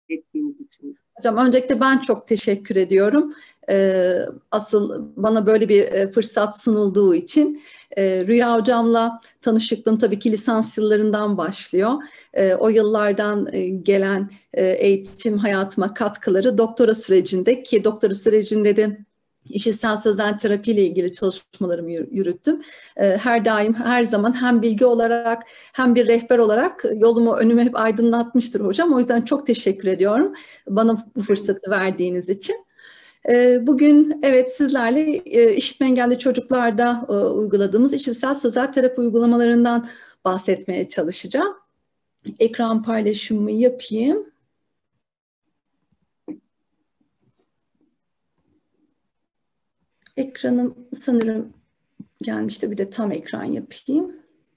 ettiğiniz için. Hocam öncelikle ben çok teşekkür ediyorum. Asıl bana böyle bir fırsat sunulduğu için. Rüya hocamla tanışıklığım tabii ki lisans yıllarından başlıyor. O yıllardan gelen eğitim hayatıma katkıları doktora sürecinde, ki doktora sürecinde de işitsel sözel terapi ile ilgili çalışmalarımı yürüttüm. Her daim, her zaman hem bilgi olarak hem bir rehber olarak yolumu, önümü hep aydınlatmıştır hocam. O yüzden çok teşekkür ediyorum bana bu fırsatı verdiğiniz için. Bugün evet sizlerle işitme engelli çocuklarda uyguladığımız işitsel sözel terapi uygulamalarından bahsetmeye çalışacağım. Ekran paylaşımı yapayım. Ekranım sanırım gelmişti. Bir de tam ekran yapayım.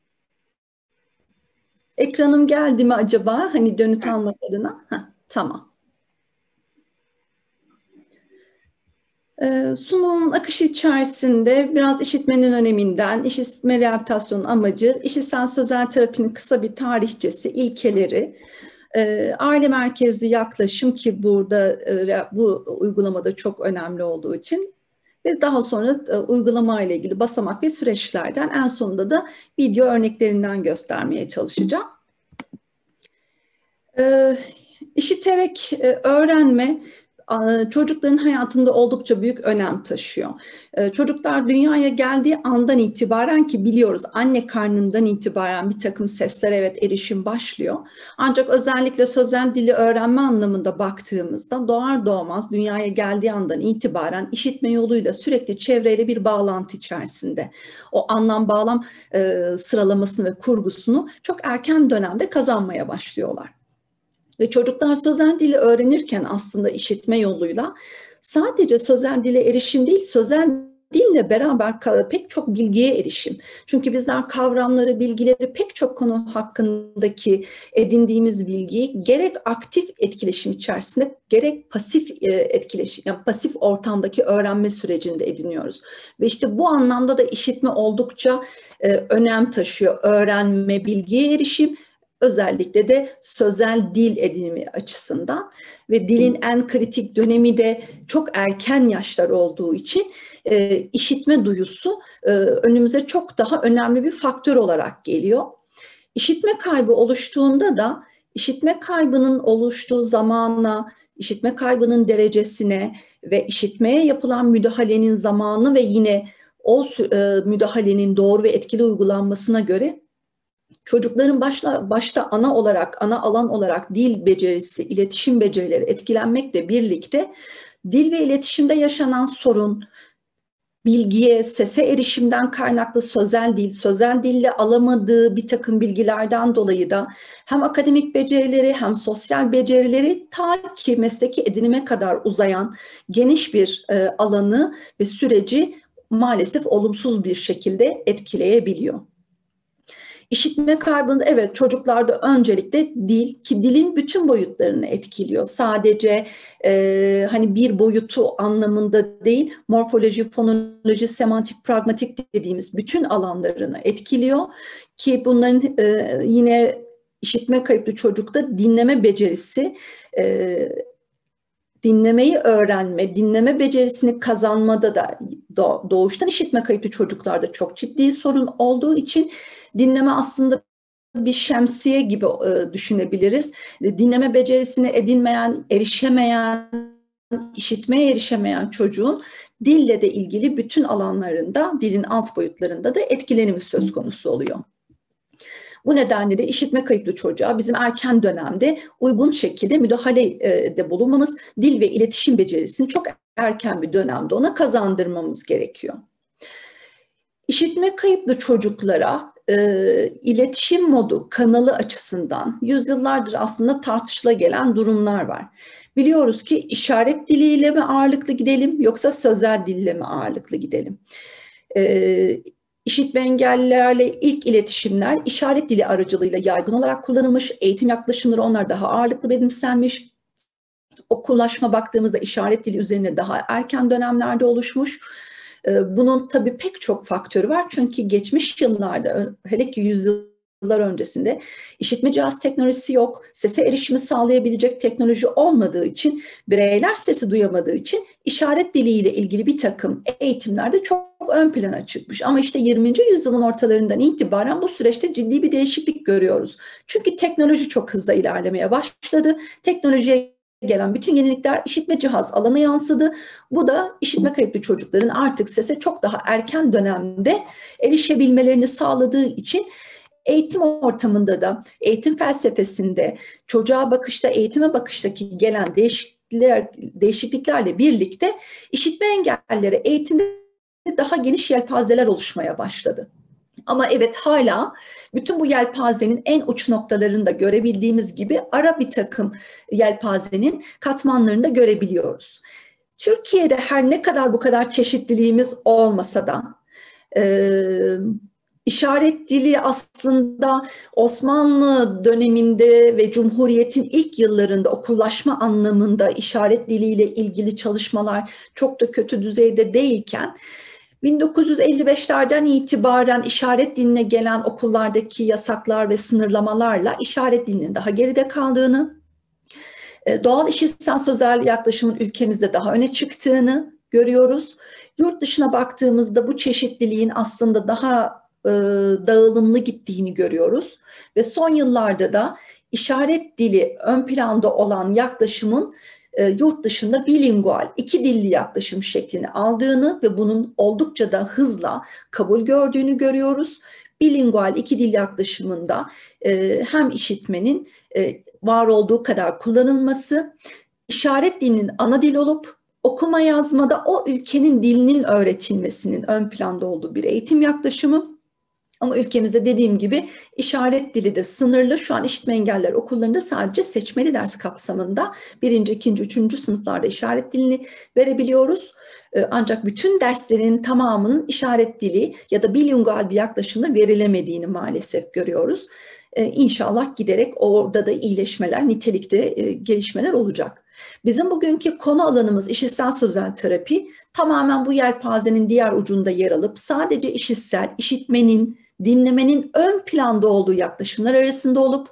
Ekranım geldi mi acaba? Hani dönüt almak adına. Heh, tamam. Sunumun akışı içerisinde biraz işitmenin öneminden, işitme rehabilitasyonun amacı, işitsel sözel terapinin kısa bir tarihçesi, ilkeleri, aile merkezli yaklaşım ki burada bu uygulamada çok önemli olduğu için ve daha sonra uygulama ile ilgili basamak ve süreçlerden, en sonunda da video örneklerinden göstermeye çalışacağım. İşiterek öğrenme çocukların hayatında oldukça büyük önem taşıyor. Çocuklar dünyaya geldiği andan itibaren, ki biliyoruz anne karnından itibaren bir takım seslere evet erişim başlıyor. Ancak özellikle sözel dili öğrenme anlamında baktığımızda doğar doğmaz dünyaya geldiği andan itibaren işitme yoluyla sürekli çevreyle bir bağlantı içerisinde. O anlam bağlam sıralamasını ve kurgusunu çok erken dönemde kazanmaya başlıyorlar. Ve çocuklar sözel dili öğrenirken aslında işitme yoluyla sadece sözel dile erişim değil, sözel dille beraber pek çok bilgiye erişim. Çünkü bizler kavramları, bilgileri, pek çok konu hakkındaki edindiğimiz bilgiyi gerek aktif etkileşim içerisinde gerek pasif etkileşim, yani pasif ortamdaki öğrenme sürecinde ediniyoruz. Ve işte bu anlamda da işitme oldukça önem taşıyor. Öğrenme, bilgiye erişim, özellikle de sözel dil edinimi açısından ve dilin en kritik dönemi de çok erken yaşlar olduğu için işitme duyusu önümüze çok daha önemli bir faktör olarak geliyor. İşitme kaybı oluştuğunda da işitme kaybının oluştuğu zamana, işitme kaybının derecesine ve işitmeye yapılan müdahalenin zamanı ve yine o müdahalenin doğru ve etkili uygulanmasına göre çocukların başta ana alan olarak dil becerisi, iletişim becerileri etkilenmekle birlikte dil ve iletişimde yaşanan sorun, bilgiye, sese erişimden kaynaklı sözel dille alamadığı bir takım bilgilerden dolayı da hem akademik becerileri hem sosyal becerileri ta ki mesleki edinime kadar uzayan geniş bir alanı ve süreci maalesef olumsuz bir şekilde etkileyebiliyor. İşitme kaybında evet çocuklarda öncelikle dil, ki dilin bütün boyutlarını etkiliyor. Sadece hani bir boyutu anlamında değil, morfoloji, fonoloji, semantik, pragmatik dediğimiz bütün alanlarını etkiliyor. Ki bunların yine işitme kayıplı çocukta dinleme becerisi, dinlemeyi öğrenme, dinleme becerisini kazanmada da doğuştan işitme kayıplı çocuklarda çok ciddi sorun olduğu için dinleme aslında bir şemsiye gibi düşünebiliriz. Dinleme becerisini edinmeyen, erişemeyen, işitmeye erişemeyen çocuğun dille de ilgili bütün alanlarında, dilin alt boyutlarında da etkilenimi söz konusu oluyor. Bu nedenle de işitme kayıplı çocuğa bizim erken dönemde uygun şekilde müdahalede bulunmamız, dil ve iletişim becerisini çok erken bir dönemde ona kazandırmamız gerekiyor. İşitme kayıplı çocuklara iletişim modu, kanalı açısından yüzyıllardır aslında tartışıla gelen durumlar var. Biliyoruz ki işaret diliyle mi ağırlıklı gidelim yoksa sözel dille mi ağırlıklı gidelim? İşitme engellilerle ilk iletişimler işaret dili aracılığıyla yaygın olarak kullanılmış, eğitim yaklaşımları onlar daha ağırlıklı benimsenmiş. Okullaşma baktığımızda işaret dili üzerine daha erken dönemlerde oluşmuş. Bunun tabii pek çok faktörü var çünkü geçmiş yıllarda hele ki yüzyıllar yıllar öncesinde işitme cihaz teknolojisi yok, sese erişimi sağlayabilecek teknoloji olmadığı için, bireyler sesi duyamadığı için işaret diliyle ilgili bir takım eğitimlerde çok ön plana çıkmış. Ama işte 20. yüzyılın ortalarından itibaren bu süreçte ciddi bir değişiklik görüyoruz. Çünkü teknoloji çok hızlı ilerlemeye başladı. Teknolojiye gelen bütün yenilikler işitme cihaz alanına yansıdı. Bu da işitme kayıplı çocukların artık sese çok daha erken dönemde erişebilmelerini sağladığı için eğitim ortamında da, eğitim felsefesinde, çocuğa bakışta, eğitime bakıştaki gelen değişikliklerle birlikte işitme engellileri eğitimde daha geniş yelpazeler oluşmaya başladı. Ama evet, hala bütün bu yelpazenin en uç noktalarında görebildiğimiz gibi ara bir takım yelpazenin katmanlarını da görebiliyoruz. Türkiye'de her ne kadar bu kadar çeşitliliğimiz olmasa da işaret dili aslında Osmanlı döneminde ve Cumhuriyet'in ilk yıllarında okullaşma anlamında işaret diliyle ilgili çalışmalar çok da kötü düzeyde değilken, 1955'lerden itibaren işaret diline gelen okullardaki yasaklar ve sınırlamalarla işaret dilinin daha geride kaldığını, doğal işitsel sözel yaklaşımın ülkemizde daha öne çıktığını görüyoruz. Yurt dışına baktığımızda bu çeşitliliğin aslında daha dağılımlı gittiğini görüyoruz. Ve son yıllarda da işaret dili ön planda olan yaklaşımın yurt dışında bilingual, iki dilli yaklaşım şeklini aldığını ve bunun oldukça da hızla kabul gördüğünü görüyoruz. Bilingual iki dil yaklaşımında hem işitmenin var olduğu kadar kullanılması, işaret dilinin ana dil olup okuma yazmada o ülkenin dilinin öğretilmesinin ön planda olduğu bir eğitim yaklaşımı. Ama ülkemizde dediğim gibi işaret dili de sınırlı. Şu an işitme engelliler okullarında sadece seçmeli ders kapsamında 1., 2., 3. sınıflarda işaret dilini verebiliyoruz. Ancak bütün derslerin tamamının işaret dili ya da bilingual bir yaklaşımda verilemediğini maalesef görüyoruz. İnşallah giderek orada da iyileşmeler, nitelikte gelişmeler olacak. Bizim bugünkü konu alanımız işitsel sözel terapi. Tamamen bu yelpazenin diğer ucunda yer alıp sadece işitsel, işitmenin, dinlemenin ön planda olduğu yaklaşımlar arasında olup,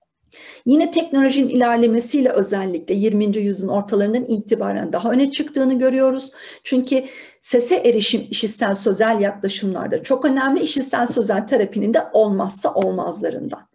yine teknolojinin ilerlemesiyle özellikle 20. yüzyılın ortalarından itibaren daha öne çıktığını görüyoruz. Çünkü sese erişim işitsel sözel yaklaşımlarda çok önemli, işitsel sözel terapinin de olmazsa olmazlarından.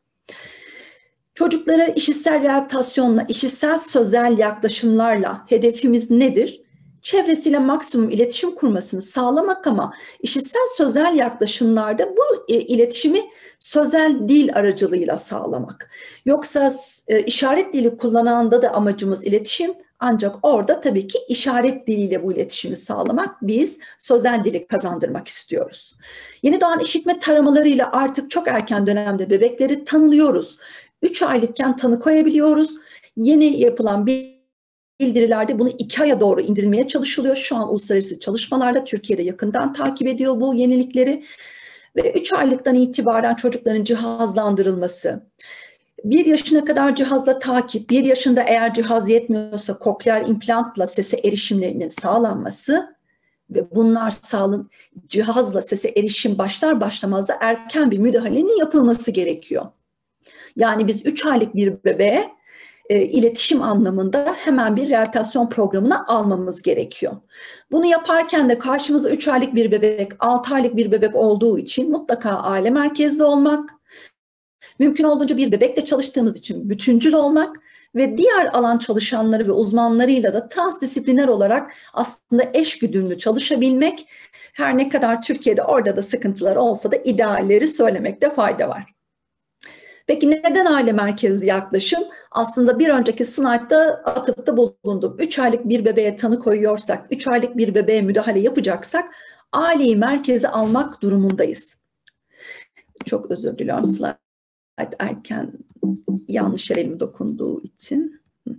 Çocuklara işitsel rehabilitasyonla, işitsel sözel yaklaşımlarla hedefimiz nedir? Çevresiyle maksimum iletişim kurmasını sağlamak, ama işitsel sözel yaklaşımlarda bu iletişimi sözel dil aracılığıyla sağlamak. Yoksa işaret dili kullananda da amacımız iletişim, ancak orada tabii ki işaret diliyle bu iletişimi sağlamak, biz sözel dili kazandırmak istiyoruz. Yeni doğan işitme taramalarıyla artık çok erken dönemde bebekleri tanılıyoruz. 3 aylıkken tanı koyabiliyoruz. Yeni yapılan bildirilerde bunu 2 aya doğru indirilmeye çalışılıyor. Şu an uluslararası çalışmalarla Türkiye'de yakından takip ediyor bu yenilikleri. Ve 3 aylıktan itibaren çocukların cihazlandırılması, 1 yaşına kadar cihazla takip, 1 yaşında eğer cihaz yetmiyorsa kokleer implantla sese erişimlerinin sağlanması ve bunlar cihazla sese erişim başlar başlamaz da erken bir müdahalenin yapılması gerekiyor. Yani biz 3 aylık bir bebeğe iletişim anlamında hemen bir rehabilitasyon programına almamız gerekiyor. Bunu yaparken de karşımıza 3 aylık bir bebek, 6 aylık bir bebek olduğu için mutlaka aile merkezli olmak, mümkün olduğunca bir bebekle çalıştığımız için bütüncül olmak ve diğer alan çalışanları ve uzmanlarıyla da transdisipliner olarak aslında eşgüdümlü çalışabilmek, her ne kadar Türkiye'de orada da sıkıntılar olsa da idealleri söylemekte fayda var. Peki neden aile merkezli yaklaşım? Aslında bir önceki slaytta atıfta bulundum. 3 aylık bir bebeğe tanı koyuyorsak, 3 aylık bir bebeğe müdahale yapacaksak aileyi merkeze almak durumundayız. Çok özür diliyorum, slayt erken yanlış yere elim dokunduğu için.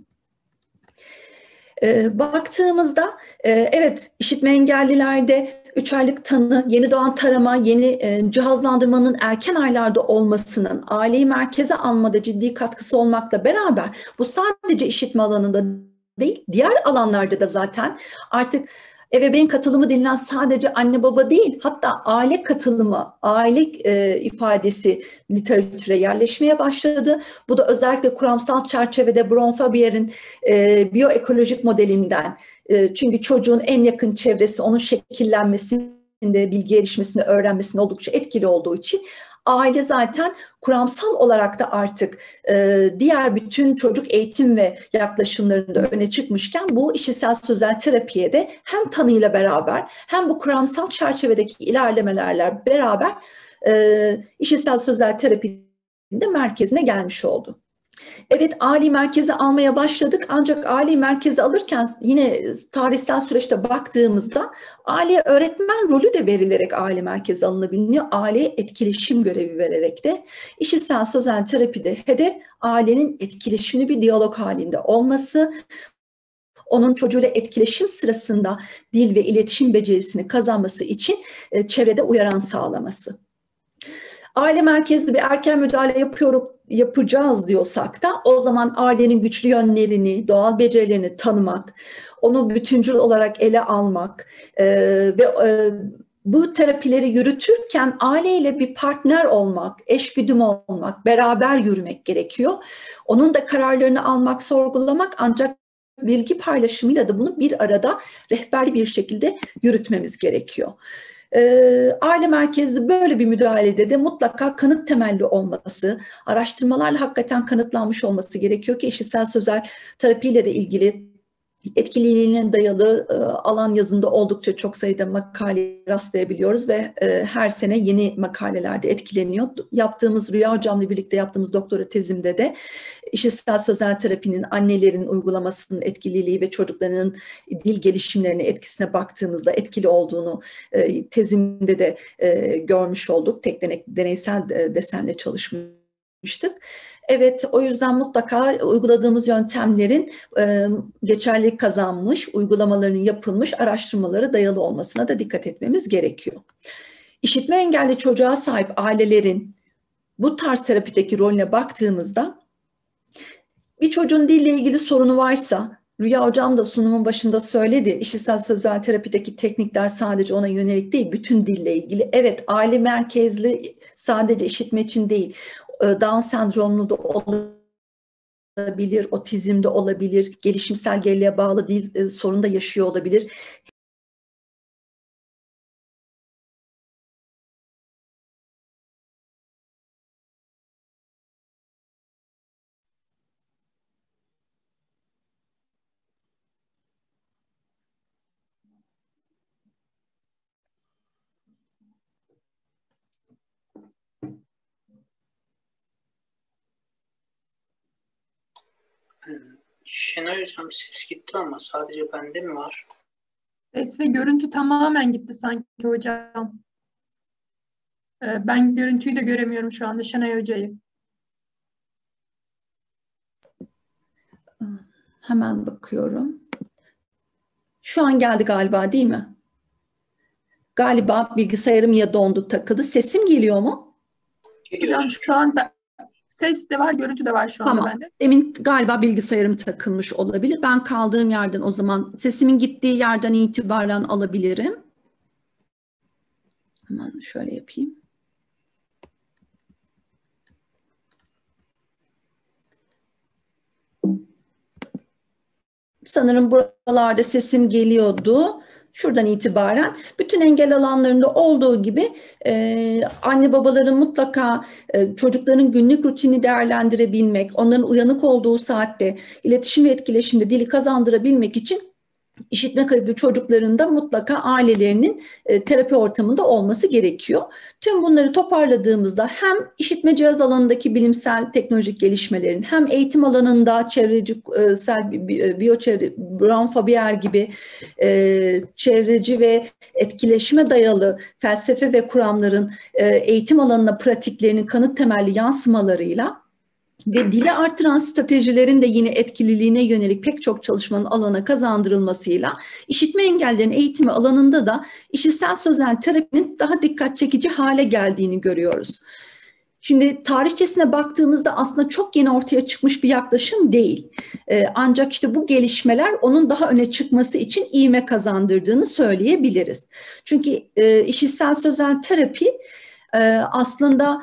Baktığımızda evet, işitme engellilerde 3 aylık tanı, yeni doğan tarama, yeni cihazlandırmanın erken aylarda olmasının aileyi merkeze almada ciddi katkısı olmakla beraber, bu sadece işitme alanında değil, diğer alanlarda da zaten artık Ebeveyn katılımı denilen sadece anne baba değil, hatta aile katılımı, aile ifadesi literatüre yerleşmeye başladı. Bu da özellikle kuramsal çerçevede Bronfabier'in biyoekolojik modelinden, çünkü çocuğun en yakın çevresi onun şekillenmesinde, bilgi erişmesinde, öğrenmesinde oldukça etkili olduğu için aile zaten kuramsal olarak da artık diğer bütün çocuk eğitim ve yaklaşımlarında öne çıkmışken bu işitsel sözel terapiye de hem tanıyla beraber hem bu kuramsal çerçevedeki ilerlemelerle beraber işitsel sözel terapinin de merkezine gelmiş oldu. Evet, aileyi merkeze almaya başladık, ancak aileyi merkeze alırken yine tarihsel süreçte baktığımızda aileye öğretmen rolü de verilerek aile merkeze alınabiliyor. Aileye etkileşim görevi vererek de işitsel sözel terapide hedef ailenin etkileşimli bir diyalog halinde olması, onun çocuğuyla etkileşim sırasında dil ve iletişim becerisini kazanması için çevrede uyaran sağlaması. Aile merkezli bir erken müdahale yapacağız diyorsak da o zaman ailenin güçlü yönlerini, doğal becerilerini tanımak, onu bütüncül olarak ele almak ve bu terapileri yürütürken aileyle bir partner olmak, eşgüdüm olmak, beraber yürümek gerekiyor. Onun da kararlarını almak, sorgulamak, ancak bilgi paylaşımıyla da bunu bir arada rehberli bir şekilde yürütmemiz gerekiyor. Aile merkezli böyle bir müdahalede de mutlaka kanıt temelli olması, araştırmalarla hakikaten kanıtlanmış olması gerekiyor ki işitsel sözel terapiyle de ilgili etkililiğine dayalı alan yazında oldukça çok sayıda makale rastlayabiliyoruz ve her sene yeni makalelerde etkileniyor. Yaptığımız, Rüya Hocam'la birlikte yaptığımız doktora tezimde de işitsel sözel terapinin annelerin uygulamasının etkililiği ve çocukların dil gelişimlerine, etkisine baktığımızda etkili olduğunu tezimde de görmüş olduk. Tek deneysel desenle çalışmıştık. Evet, o yüzden mutlaka uyguladığımız yöntemlerin geçerlilik kazanmış, uygulamalarının yapılmış, araştırmalara dayalı olmasına da dikkat etmemiz gerekiyor. İşitme engelli çocuğa sahip ailelerin bu tarz terapideki rolüne baktığımızda bir çocuğun dille ilgili sorunu varsa, Rüya Hocam da sunumun başında söyledi, işitsel sözel terapideki teknikler sadece ona yönelik değil, bütün dille ilgili. Evet, aile merkezli sadece işitme için değil, Down sendromlu da olabilir, otizm de olabilir, gelişimsel geriliğe bağlı dil sorunu da yaşıyor olabilir. Şenay Hocam ses gitti ama sadece bende mi var? Ses ve görüntü tamamen gitti sanki hocam. Ben görüntüyü de göremiyorum şu anda Şenay Hoca'yı. Hemen bakıyorum. Şu an geldi galiba, değil mi? Galiba bilgisayarım ya dondu, takıldı. Sesim geliyor mu? Geliyor Hocam şu anda ses de var, görüntü de var şu anda bende. Emin galiba bilgisayarım takılmış olabilir. Ben kaldığım yerden, o zaman sesimin gittiği yerden itibaren alabilirim. Hemen şöyle yapayım. Sanırım buralarda sesim geliyordu. Şuradan itibaren bütün engel alanlarında olduğu gibi anne babaların mutlaka çocukların günlük rutinini değerlendirebilmek, onların uyanık olduğu saatte iletişim ve etkileşimde dili kazandırabilmek için İşitme kaybı çocuklarında mutlaka ailelerinin terapi ortamında olması gerekiyor. Tüm bunları toparladığımızda hem işitme cihaz alanındaki bilimsel teknolojik gelişmelerin hem eğitim alanında çevresel biyoçevre, Bronfabier gibi çevreci ve etkileşime dayalı felsefe ve kuramların eğitim alanına pratiklerinin kanıt temelli yansımalarıyla ve dili artıran stratejilerin de yine etkililiğine yönelik pek çok çalışmanın alana kazandırılmasıyla işitme engellerinin eğitimi alanında da işitsel sözel terapinin daha dikkat çekici hale geldiğini görüyoruz. Şimdi tarihçesine baktığımızda aslında çok yeni ortaya çıkmış bir yaklaşım değil. Ancak işte bu gelişmeler onun daha öne çıkması için ivme kazandırdığını söyleyebiliriz. Çünkü işitsel sözel terapi aslında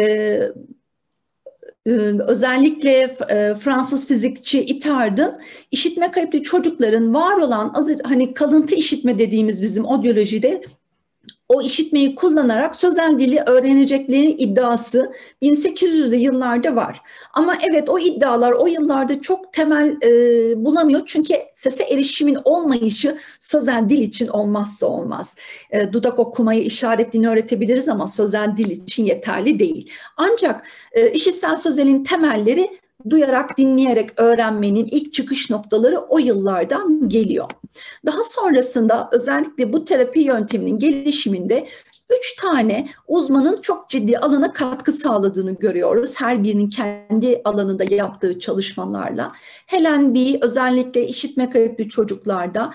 özellikle Fransız fizikçi Itard'ın işitme kayıplı çocukların var olan hani kalıntı işitme dediğimiz bizim odyolojide o işitmeyi kullanarak sözel dili öğreneceklerinin iddiası 1800'lü yıllarda var. Ama evet, o iddialar o yıllarda çok temel bulamıyor. Çünkü sese erişimin olmayışı sözel dil için olmazsa olmaz. Dudak okumayı, işaret dilini öğretebiliriz ama sözel dil için yeterli değil. Ancak işitsel sözelin temelleri duyarak, dinleyerek öğrenmenin ilk çıkış noktaları o yıllardan geliyor. Daha sonrasında özellikle bu terapi yönteminin gelişiminde 3 tane uzmanın çok ciddi alana katkı sağladığını görüyoruz. Her birinin kendi alanında yaptığı çalışmalarla. Helen Bee özellikle işitme kayıplı çocuklarda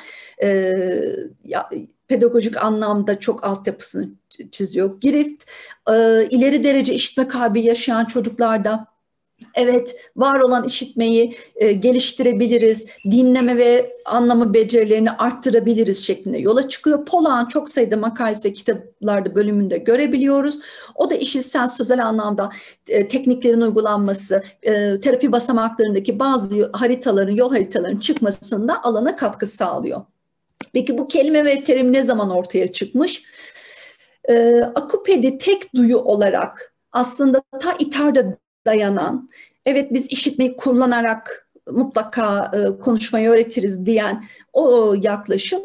pedagojik anlamda çok altyapısını çiziyor. Griffith ileri derece işitme kaybı yaşayan çocuklarda evet, var olan işitmeyi geliştirebiliriz, dinleme ve anlama becerilerini arttırabiliriz şeklinde yola çıkıyor. Polak'ın çok sayıda makalesi ve kitaplarda bölümünde görebiliyoruz. O da işitsel sözel anlamda tekniklerin uygulanması, terapi basamaklarındaki bazı haritaların, yol haritalarının çıkmasında alana katkı sağlıyor. Peki bu kelime ve terim ne zaman ortaya çıkmış? Akupedi tek duyu olarak aslında ta Itard'a dayanan, evet biz işitmeyi kullanarak mutlaka konuşmayı öğretiriz diyen o yaklaşım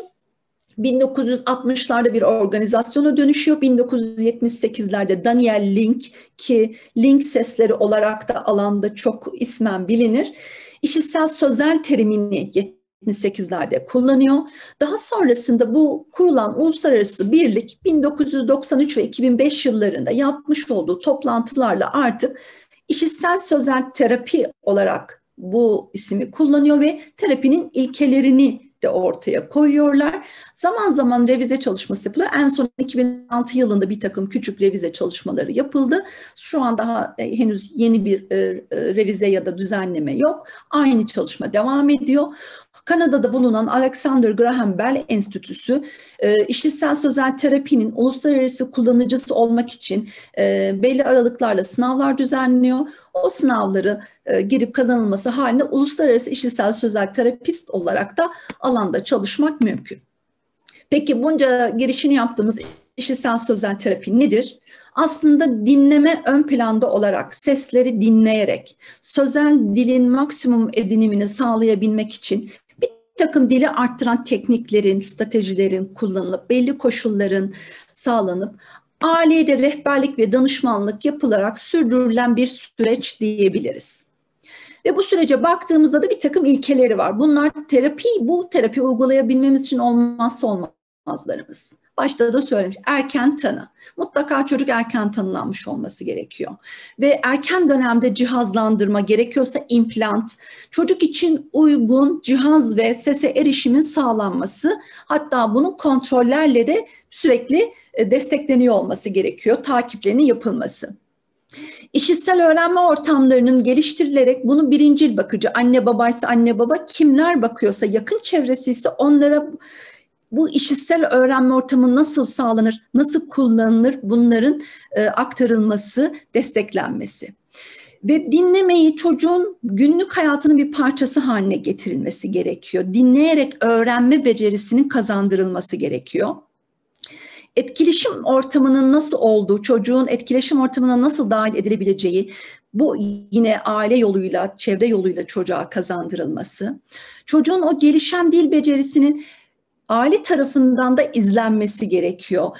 1960'larda bir organizasyona dönüşüyor. 1978'lerde Daniel Link, ki Link sesleri olarak da alanda çok ismen bilinir, işitsel sözel terimini 78'lerde kullanıyor. Daha sonrasında bu kurulan uluslararası birlik 1993 ve 2005 yıllarında yapmış olduğu toplantılarla artık işitsel sözel terapi olarak bu ismi kullanıyor ve terapinin ilkelerini de ortaya koyuyorlar. Zaman zaman revize çalışması yapılıyor. En son 2006 yılında bir takım küçük revize çalışmaları yapıldı. Şu an daha henüz yeni bir revize ya da düzenleme yok. Aynı çalışma devam ediyor. Kanada'da bulunan Alexander Graham Bell Enstitüsü işitsel sözel terapinin uluslararası kullanıcısı olmak için belli aralıklarla sınavlar düzenliyor. O sınavları girip kazanılması halinde uluslararası işitsel sözel terapist olarak da alanda çalışmak mümkün. Peki bunca girişini yaptığımız işitsel sözel terapi nedir? Aslında dinleme ön planda olarak, sesleri dinleyerek, sözel dilin maksimum edinimini sağlayabilmek için bir takım dili arttıran tekniklerin, stratejilerin kullanılıp, belli koşulların sağlanıp, ailede rehberlik ve danışmanlık yapılarak sürdürülen bir süreç diyebiliriz. Ve bu sürece baktığımızda da bir takım ilkeleri var. Bunlar bu terapi uygulayabilmemiz için olmazsa olmazlarımız. Başta da söylemiş, erken tanı. Mutlaka çocuk erken tanılanmış olması gerekiyor. Ve erken dönemde cihazlandırma, gerekiyorsa implant, çocuk için uygun cihaz ve sese erişimin sağlanması, hatta bunun kontrollerle de sürekli destekleniyor olması gerekiyor, takiplerinin yapılması. İşitsel öğrenme ortamlarının geliştirilerek bunu birincil bakıcı, anne babaysa anne baba, kimler bakıyorsa, yakın çevresi ise onlara bu işitsel öğrenme ortamı nasıl sağlanır, nasıl kullanılır, bunların aktarılması, desteklenmesi. Ve dinlemeyi çocuğun günlük hayatının bir parçası haline getirilmesi gerekiyor. Dinleyerek öğrenme becerisinin kazandırılması gerekiyor. Etkileşim ortamının nasıl olduğu, çocuğun etkileşim ortamına nasıl dahil edilebileceği, bu yine aile yoluyla, çevre yoluyla çocuğa kazandırılması. Çocuğun o gelişen dil becerisinin aile tarafından da izlenmesi gerekiyor.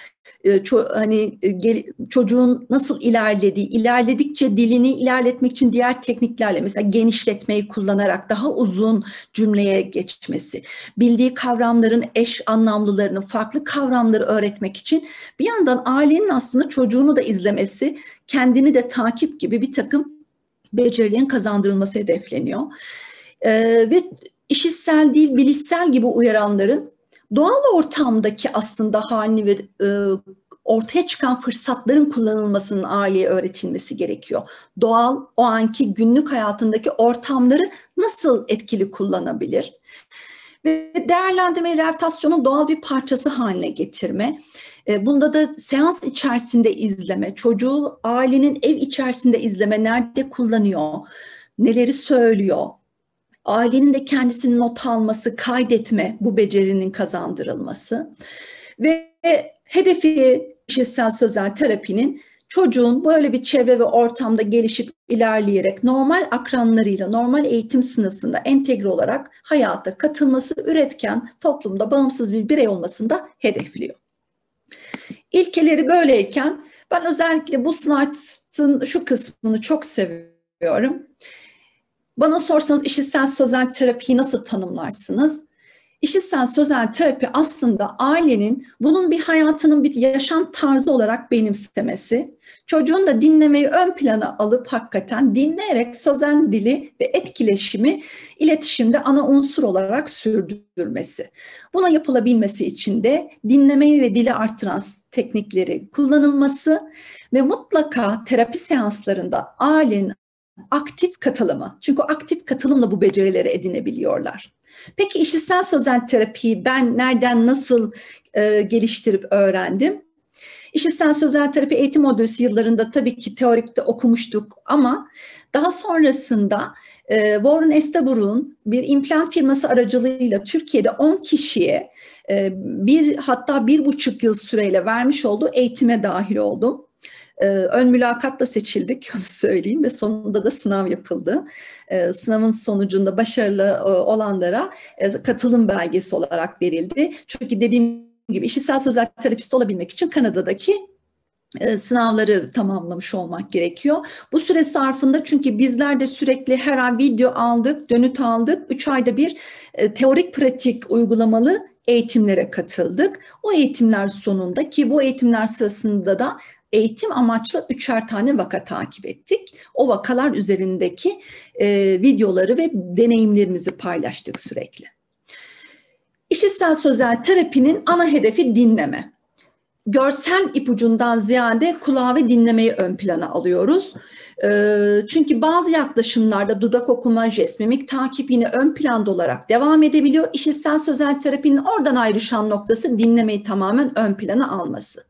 Çocuğun nasıl ilerledikçe dilini ilerletmek için diğer tekniklerle, mesela genişletmeyi kullanarak daha uzun cümleye geçmesi, bildiği kavramların eş anlamlılarını, farklı kavramları öğretmek için bir yandan ailenin aslında çocuğunu da izlemesi, kendini de takip gibi bir takım becerilerin kazandırılması hedefleniyor. Ve işitsel değil, bilişsel gibi uyaranların doğal ortamdaki aslında halini ve ortaya çıkan fırsatların kullanılmasının aileye öğretilmesi gerekiyor. Doğal, o anki günlük hayatındaki ortamları nasıl etkili kullanabilir? Ve değerlendirme, rehabilitasyonun doğal bir parçası haline getirme. Bunda da seans içerisinde izleme, çocuğu ailenin ev içerisinde izleme, nerede kullanıyor, neleri söylüyor, ailenin de kendisini not alması, kaydetme, bu becerinin kazandırılması. Ve hedefi işitsel sözel terapinin çocuğun böyle bir çevre ve ortamda gelişip ilerleyerek normal akranlarıyla, normal eğitim sınıfında entegre olarak hayata katılması, üretken, toplumda bağımsız bir birey olmasını da hedefliyor. İlkeleri böyleyken ben özellikle bu slaytın şu kısmını çok seviyorum. Bana sorsanız işitsel sözel terapiyi nasıl tanımlarsınız? İşitsel sözel terapi aslında ailenin bunun bir hayatının bir yaşam tarzı olarak benimsemesi, çocuğun da dinlemeyi ön plana alıp hakikaten dinleyerek sözel dili ve etkileşimi iletişimde ana unsur olarak sürdürmesi. Buna yapılabilmesi için de dinlemeyi ve dili artıran teknikleri kullanılması ve mutlaka terapi seanslarında ailenin aktif katılımı. Çünkü aktif katılımla bu becerileri edinebiliyorlar. Peki işitsel sözel terapiyi ben nereden, nasıl geliştirip öğrendim? İşitsel sözel terapi eğitim modülü yıllarında tabii ki teorikte okumuştuk ama daha sonrasında Warren Estabur'un bir implant firması aracılığıyla Türkiye'de 10 kişiye hatta 1,5 yıl süreyle vermiş olduğu eğitime dahil oldum. Ön mülakatla seçildik, onu söyleyeyim, ve sonunda da sınav yapıldı. Sınavın sonucunda başarılı olanlara katılım belgesi olarak verildi. Çünkü dediğim gibi işitsel sözel terapist olabilmek için Kanada'daki sınavları tamamlamış olmak gerekiyor. Bu süre zarfında çünkü bizler de sürekli her ay video aldık, dönüt aldık. 3 ayda bir teorik pratik uygulamalı eğitimlere katıldık. O eğitimler sonunda, ki bu eğitimler sırasında da eğitim amaçlı 3'er tane vaka takip ettik. O vakalar üzerindeki videoları ve deneyimlerimizi paylaştık sürekli. İşitsel sözel terapinin ana hedefi dinleme. Görsel ipucundan ziyade kulağı ve dinlemeyi ön plana alıyoruz. Çünkü bazı yaklaşımlarda dudak okuma, jest, mimik takip yine ön planda olarak devam edebiliyor. İşitsel sözel terapinin oradan ayrışan noktası dinlemeyi tamamen ön plana alması.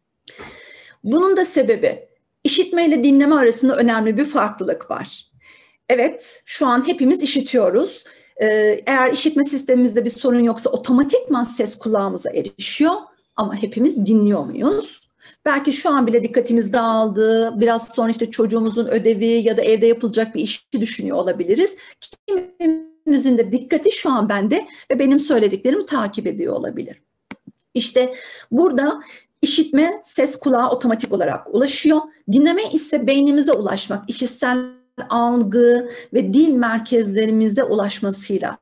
Bunun da sebebi işitme ile dinleme arasında önemli bir farklılık var. Evet, şu an hepimiz işitiyoruz. Eğer işitme sistemimizde bir sorun yoksa otomatikman ses kulağımıza erişiyor. Ama hepimiz dinliyor muyuz? Belki şu an bile dikkatimiz dağıldı. Biraz sonra işte çocuğumuzun ödevi ya da evde yapılacak bir işi düşünüyor olabiliriz. Kimimizin de dikkati şu an bende ve benim söylediklerimi takip ediyor olabilir. İşte burada işitme ses kulağa otomatik olarak ulaşıyor. Dinleme ise beynimize ulaşmak, işitsel algı ve dil merkezlerimize ulaşmasıyla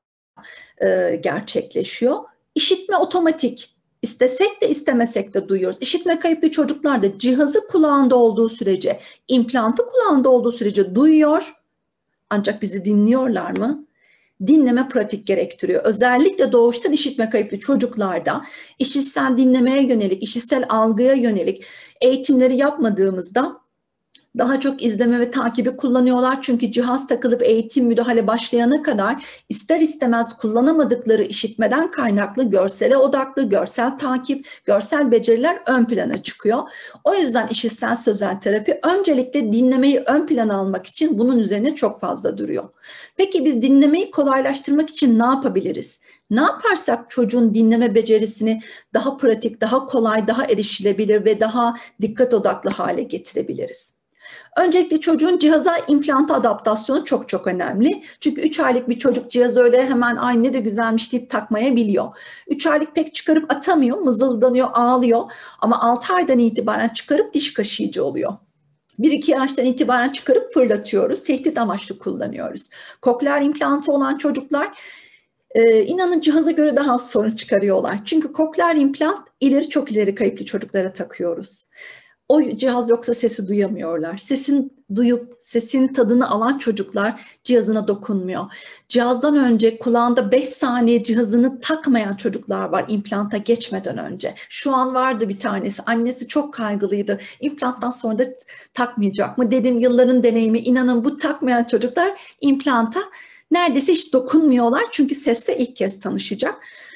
gerçekleşiyor. İşitme otomatik. İstesek de istemesek de duyuyoruz. İşitme kayıplı çocuklar da cihazı kulağında olduğu sürece, implantı kulağında olduğu sürece duyuyor. Ancak bizi dinliyorlar mı? Dinleme pratik gerektiriyor. Özellikle doğuştan işitme kayıplı çocuklarda işitsel dinlemeye yönelik, işitsel algıya yönelik eğitimleri yapmadığımızda daha çok izleme ve takibi kullanıyorlar. Çünkü cihaz takılıp eğitim müdahale başlayana kadar ister istemez kullanamadıkları işitmeden kaynaklı görsele odaklı, görsel takip, görsel beceriler ön plana çıkıyor. O yüzden işitsel sözel terapi öncelikle dinlemeyi ön plana almak için bunun üzerine çok fazla duruyor. Peki biz dinlemeyi kolaylaştırmak için ne yapabiliriz? Ne yaparsak çocuğun dinleme becerisini daha pratik, daha kolay, daha erişilebilir ve daha dikkat odaklı hale getirebiliriz? Öncelikle çocuğun cihaza implanta adaptasyonu çok çok önemli. Çünkü 3 aylık bir çocuk cihazı öyle hemen ay ne de güzelmiş deyip takmayabiliyor. 3 aylık pek çıkarıp atamıyor, mızıldanıyor, ağlıyor. Ama 6 aydan itibaren çıkarıp diş kaşıyıcı oluyor. 1-2 yaştan itibaren çıkarıp fırlatıyoruz, tehdit amaçlı kullanıyoruz. Kokleer implantı olan çocuklar inanın cihaza göre daha az sorun çıkarıyorlar. Çünkü kokleer implant çok ileri kayıplı çocuklara takıyoruz. O cihaz yoksa sesi duyamıyorlar. Sesin duyup sesin tadını alan çocuklar cihazına dokunmuyor. Cihazdan önce kulağında 5 saniye cihazını takmayan çocuklar var implanta geçmeden önce. Şu an vardı bir tanesi. Annesi çok kaygılıydı. İmplanttan sonra da takmayacak mı? Dedim yılların deneyimi. İnanın bu takmayan çocuklar implanta neredeyse hiç dokunmuyorlar. Çünkü sesle ilk kez tanışacak.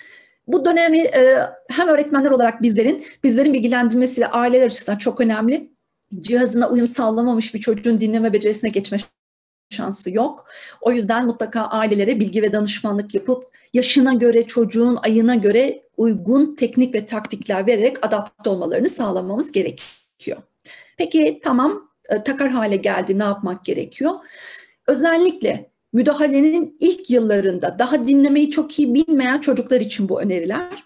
Bu dönemi hem öğretmenler olarak bizlerin bilgilendirmesiyle aileler açısından çok önemli. Cihazına uyum sağlamamış bir çocuğun dinleme becerisine geçme şansı yok. O yüzden mutlaka ailelere bilgi ve danışmanlık yapıp yaşına göre, çocuğun ayına göre uygun teknik ve taktikler vererek adapte olmalarını sağlamamız gerekiyor. Peki tamam, takar hale geldi, ne yapmak gerekiyor? Özellikle müdahalenin ilk yıllarında daha dinlemeyi çok iyi bilmeyen çocuklar için bu öneriler.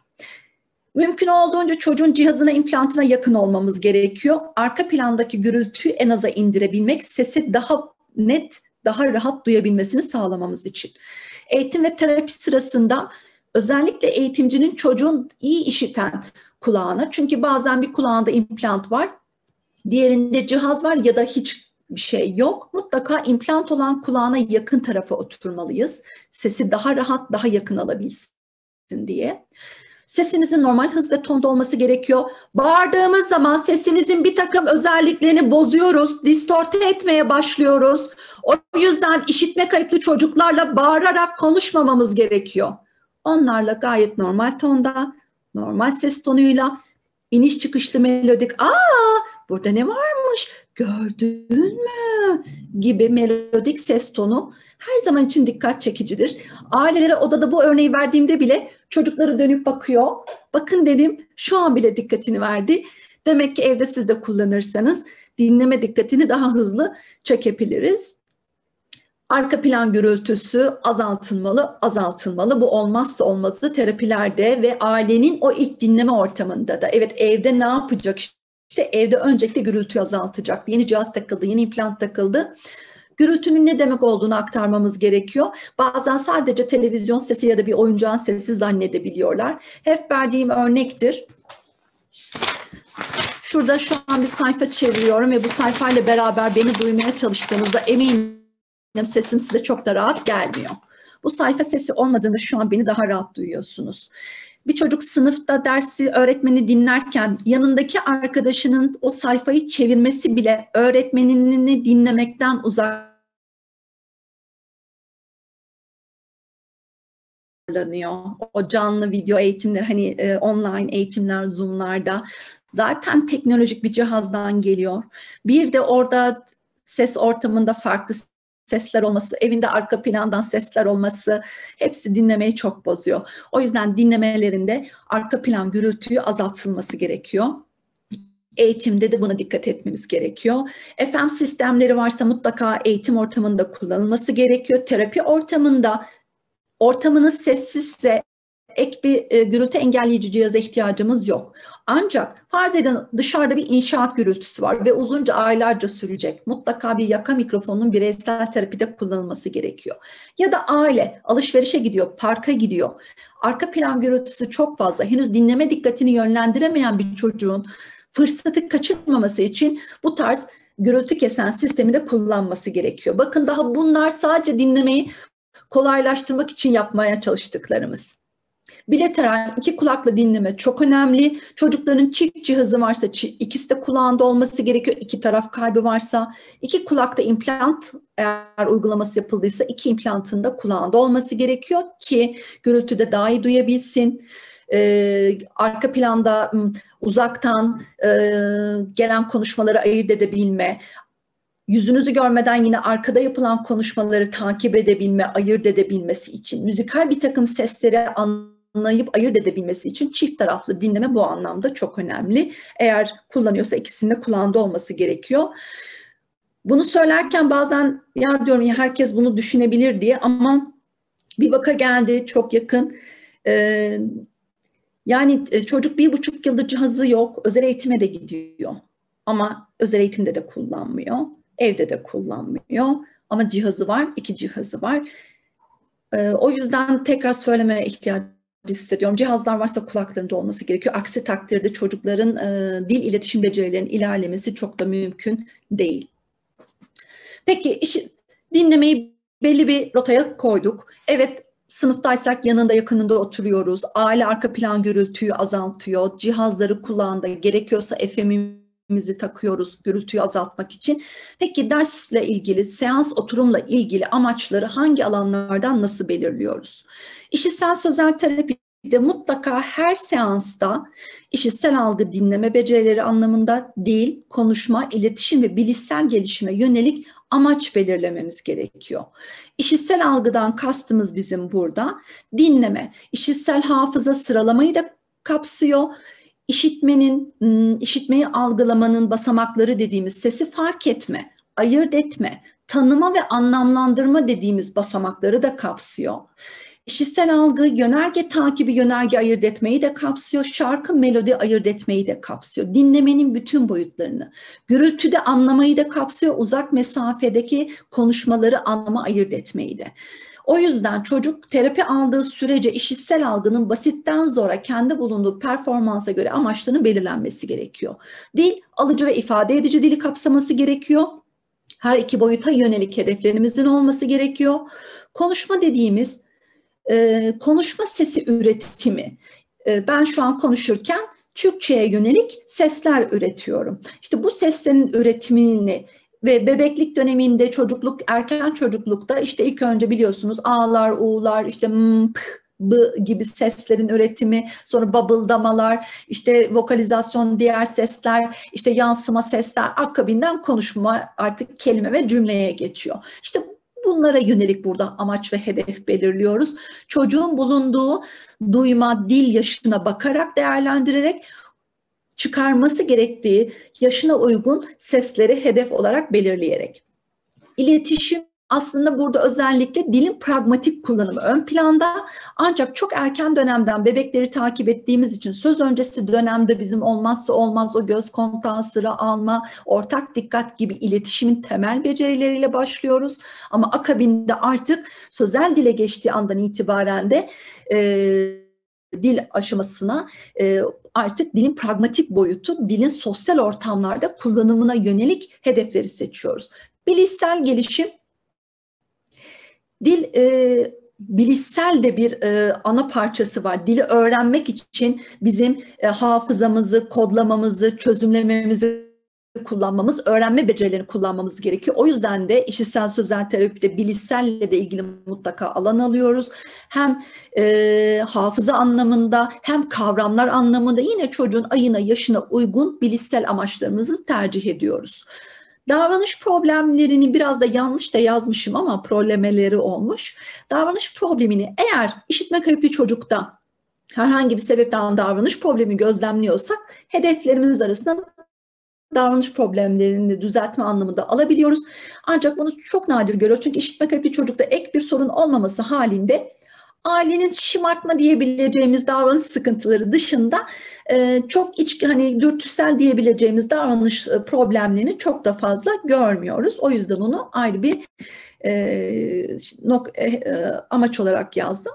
Mümkün olduğunca çocuğun cihazına, implantına yakın olmamız gerekiyor. Arka plandaki gürültüyü en aza indirebilmek, sesi daha net, daha rahat duyabilmesini sağlamamız için. Eğitim ve terapi sırasında özellikle eğitimcinin çocuğun iyi işiten kulağına, çünkü bazen bir kulağında implant var, diğerinde cihaz var ya da hiç bir şey yok. Mutlaka implant olan kulağına yakın tarafa oturmalıyız. Sesi daha rahat, daha yakın alabilsin diye. Sesimizin normal hız ve tonda olması gerekiyor. Bağırdığımız zaman sesimizin bir takım özelliklerini bozuyoruz, distorte etmeye başlıyoruz. O yüzden işitme kayıplı çocuklarla bağırarak konuşmamamız gerekiyor. Onlarla gayet normal tonda, normal ses tonuyla, iniş çıkışlı melodik, burada ne varmış, gördün mü gibi melodik ses tonu her zaman için dikkat çekicidir. Ailelere odada bu örneği verdiğimde bile çocukları dönüp bakıyor. Bakın dedim, şu an bile dikkatini verdi. Demek ki evde siz de kullanırsanız dinleme dikkatini daha hızlı çekebiliriz. Arka plan gürültüsü azaltılmalı. Bu olmazsa olmazı terapilerde ve ailenin o ilk dinleme ortamında da. Evet, evde ne yapacak? İşte evde öncelikle gürültüyü azaltacak. Yeni cihaz takıldı, yeni implant takıldı. Gürültünün ne demek olduğunu aktarmamız gerekiyor. Bazen sadece televizyon sesi ya da bir oyuncağın sesi zannedebiliyorlar. Hep verdiğim örnektir. Şurada şu an bir sayfa çeviriyorum ve bu sayfayla beraber beni duymaya çalıştığınızda eminim sesim size çok da rahat gelmiyor. Bu sayfa sesi olmadığında şu an beni daha rahat duyuyorsunuz. Bir çocuk sınıfta dersi öğretmeni dinlerken yanındaki arkadaşının o sayfayı çevirmesi bile öğretmenini dinlemekten uzaklanıyor. O canlı video eğitimler, hani online eğitimler, Zoom'larda zaten teknolojik bir cihazdan geliyor. Bir de orada ses ortamında farklı sesler olması, evinde arka plandan sesler olması hepsi dinlemeyi çok bozuyor. O yüzden dinlemelerinde arka plan gürültüyü azaltılması gerekiyor. Eğitimde de buna dikkat etmemiz gerekiyor. FM sistemleri varsa mutlaka eğitim ortamında kullanılması gerekiyor. Terapi ortamında ortamınız sessizse ek bir gürültü engelleyici cihaza ihtiyacımız yok. Ancak farz edin dışarıda bir inşaat gürültüsü var ve uzunca aylarca sürecek. Mutlaka bir yaka mikrofonun bireysel terapide kullanılması gerekiyor. Ya da aile alışverişe gidiyor, parka gidiyor. Arka plan gürültüsü çok fazla. Henüz dinleme dikkatini yönlendiremeyen bir çocuğun fırsatı kaçırmaması için bu tarz gürültü kesen sistemi de kullanması gerekiyor. Bakın daha bunlar sadece dinlemeyi kolaylaştırmak için yapmaya çalıştıklarımız. Bilateral iki kulakla dinleme çok önemli. Çocukların çift cihazı varsa ikisi de kulağında olması gerekiyor. İki taraf kaybı varsa iki kulakta implant eğer uygulaması yapıldıysa iki implantın da kulağında olması gerekiyor ki gürültüde daha iyi duyabilsin. Arka planda uzaktan gelen konuşmaları ayırt edebilme, yüzünüzü görmeden yine arkada yapılan konuşmaları takip edebilme, ayırt edebilmesi için, müzikal bir takım sesleri anlayıp ayırt edebilmesi için çift taraflı dinleme bu anlamda çok önemli. Eğer kullanıyorsa ikisinin de kulağında olması gerekiyor. Bunu söylerken bazen ya diyorum ya herkes bunu düşünebilir diye ama bir vaka geldi çok yakın. Yani çocuk 1,5 yıldır cihazı yok, özel eğitime de gidiyor ama özel eğitimde de kullanmıyor. Evde de kullanmıyor ama cihazı var, iki cihazı var. O yüzden tekrar söylemeye ihtiyacım hissediyorum. Cihazlar varsa kulaklarında olması gerekiyor. Aksi takdirde çocukların dil iletişim becerilerinin ilerlemesi çok da mümkün değil. Peki dinlemeyi belli bir rotaya koyduk. Evet, sınıftaysak yanında yakınında oturuyoruz. Aile arka plan gürültüyü azaltıyor. Cihazları kulağında gerekiyorsa FM'imizi takıyoruz gürültüyü azaltmak için. Peki dersle ilgili, seans oturumla ilgili amaçları hangi alanlardan nasıl belirliyoruz? İşitsel sözel terapide mutlaka her seansta işitsel algı dinleme becerileri anlamında dil, konuşma, iletişim ve bilişsel gelişime yönelik amaç belirlememiz gerekiyor. İşitsel algıdan kastımız bizim burada dinleme, işitsel hafıza sıralamayı da kapsıyor. İşitmeyi algılamanın basamakları dediğimiz sesi fark etme, ayırt etme, tanıma ve anlamlandırma dediğimiz basamakları da kapsıyor. İşitsel algı, yönerge takibi, yönerge ayırt etmeyi de kapsıyor. Şarkı, melodi ayırt etmeyi de kapsıyor. Dinlemenin bütün boyutlarını. Gürültüde anlamayı da kapsıyor. Uzak mesafedeki konuşmaları anlama, ayırt etmeyi de. O yüzden çocuk terapi aldığı sürece işitsel algının basitten zora kendi bulunduğu performansa göre amaçlarının belirlenmesi gerekiyor. Dil, alıcı ve ifade edici dili kapsaması gerekiyor. Her iki boyuta yönelik hedeflerimizin olması gerekiyor. Konuşma dediğimiz konuşma sesi üretimi. Ben şu an konuşurken Türkçe'ye yönelik sesler üretiyorum. İşte bu seslerin üretimini ve bebeklik döneminde erken çocuklukta işte ilk önce biliyorsunuz A'lar, U'lar, işte m, p, b gibi seslerin üretimi, sonra babıldamalar, işte vokalizasyon, diğer sesler, işte yansıma sesler, akabinden konuşma artık kelime ve cümleye geçiyor. İşte bunlara yönelik burada amaç ve hedef belirliyoruz. Çocuğun bulunduğu duyma, dil yaşına bakarak değerlendirerek çıkarması gerektiği yaşına uygun sesleri hedef olarak belirleyerek. İletişim aslında burada özellikle dilin pragmatik kullanımı ön planda, ancak çok erken dönemden bebekleri takip ettiğimiz için söz öncesi dönemde bizim olmazsa olmaz o göz kontağı, sıra alma, ortak dikkat gibi iletişimin temel becerileriyle başlıyoruz. Ama akabinde artık sözel dile geçtiği andan itibaren de dil aşamasına artık dilin pragmatik boyutu, dilin sosyal ortamlarda kullanımına yönelik hedefleri seçiyoruz. Bilişsel gelişim, dil bilişsel de bir ana parçası var. Dili öğrenmek için bizim hafızamızı, kodlamamızı, çözümlememizi kullanmamız, öğrenme becerilerini kullanmamız gerekiyor. O yüzden de işitsel sözel terapide bilişselle de ilgili mutlaka alan alıyoruz. Hem hafıza anlamında hem kavramlar anlamında yine çocuğun ayına, yaşına uygun bilişsel amaçlarımızı tercih ediyoruz. Davranış problemlerini biraz da yanlış da yazmışım ama problemeleri olmuş. Davranış problemini eğer işitme kayıplı çocukta herhangi bir sebepten davranış problemi gözlemliyorsak hedeflerimiz arasında davranış problemlerini düzeltme anlamında alabiliyoruz. Ancak bunu çok nadir görüyoruz. Çünkü işitme kayıplı çocukta ek bir sorun olmaması halinde ailenin şımartma diyebileceğimiz davranış sıkıntıları dışında çok dürtüsel diyebileceğimiz davranış problemlerini çok da fazla görmüyoruz. O yüzden onu ayrı bir amaç olarak yazdım.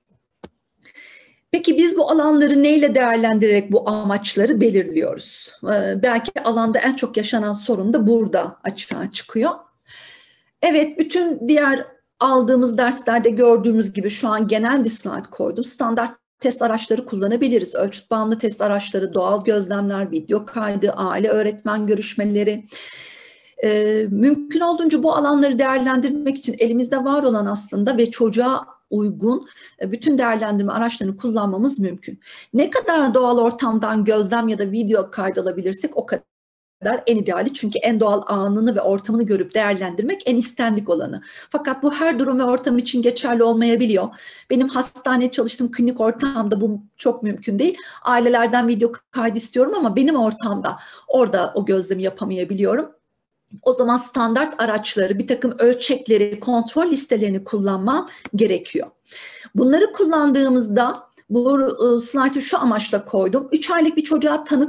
Peki biz bu alanları neyle değerlendirerek bu amaçları belirliyoruz? Belki alanda en çok yaşanan sorun da burada açığa çıkıyor. Evet, bütün diğer aldığımız derslerde gördüğümüz gibi şu an genel bir slide koydum. Standart test araçları kullanabiliriz. Ölçüt bağımlı test araçları, doğal gözlemler, video kaydı, aile öğretmen görüşmeleri. Mümkün olduğunca bu alanları değerlendirmek için elimizde var olan aslında ve çocuğa uygun bütün değerlendirme araçlarını kullanmamız mümkün. Ne kadar doğal ortamdan gözlem ya da video kaydı alabilirsek o kadar en ideali, çünkü en doğal anını ve ortamını görüp değerlendirmek en istendik olanı. Fakat bu her durum ve ortam için geçerli olmayabiliyor. Benim hastanede çalıştığım klinik ortamda bu çok mümkün değil. Ailelerden video kaydı istiyorum ama benim ortamda orada o gözlemi yapamayabiliyorum. O zaman standart araçları, bir takım ölçekleri, kontrol listelerini kullanmam gerekiyor. Bunları kullandığımızda, bu slaytı şu amaçla koydum. 3 aylık bir çocuğa tanı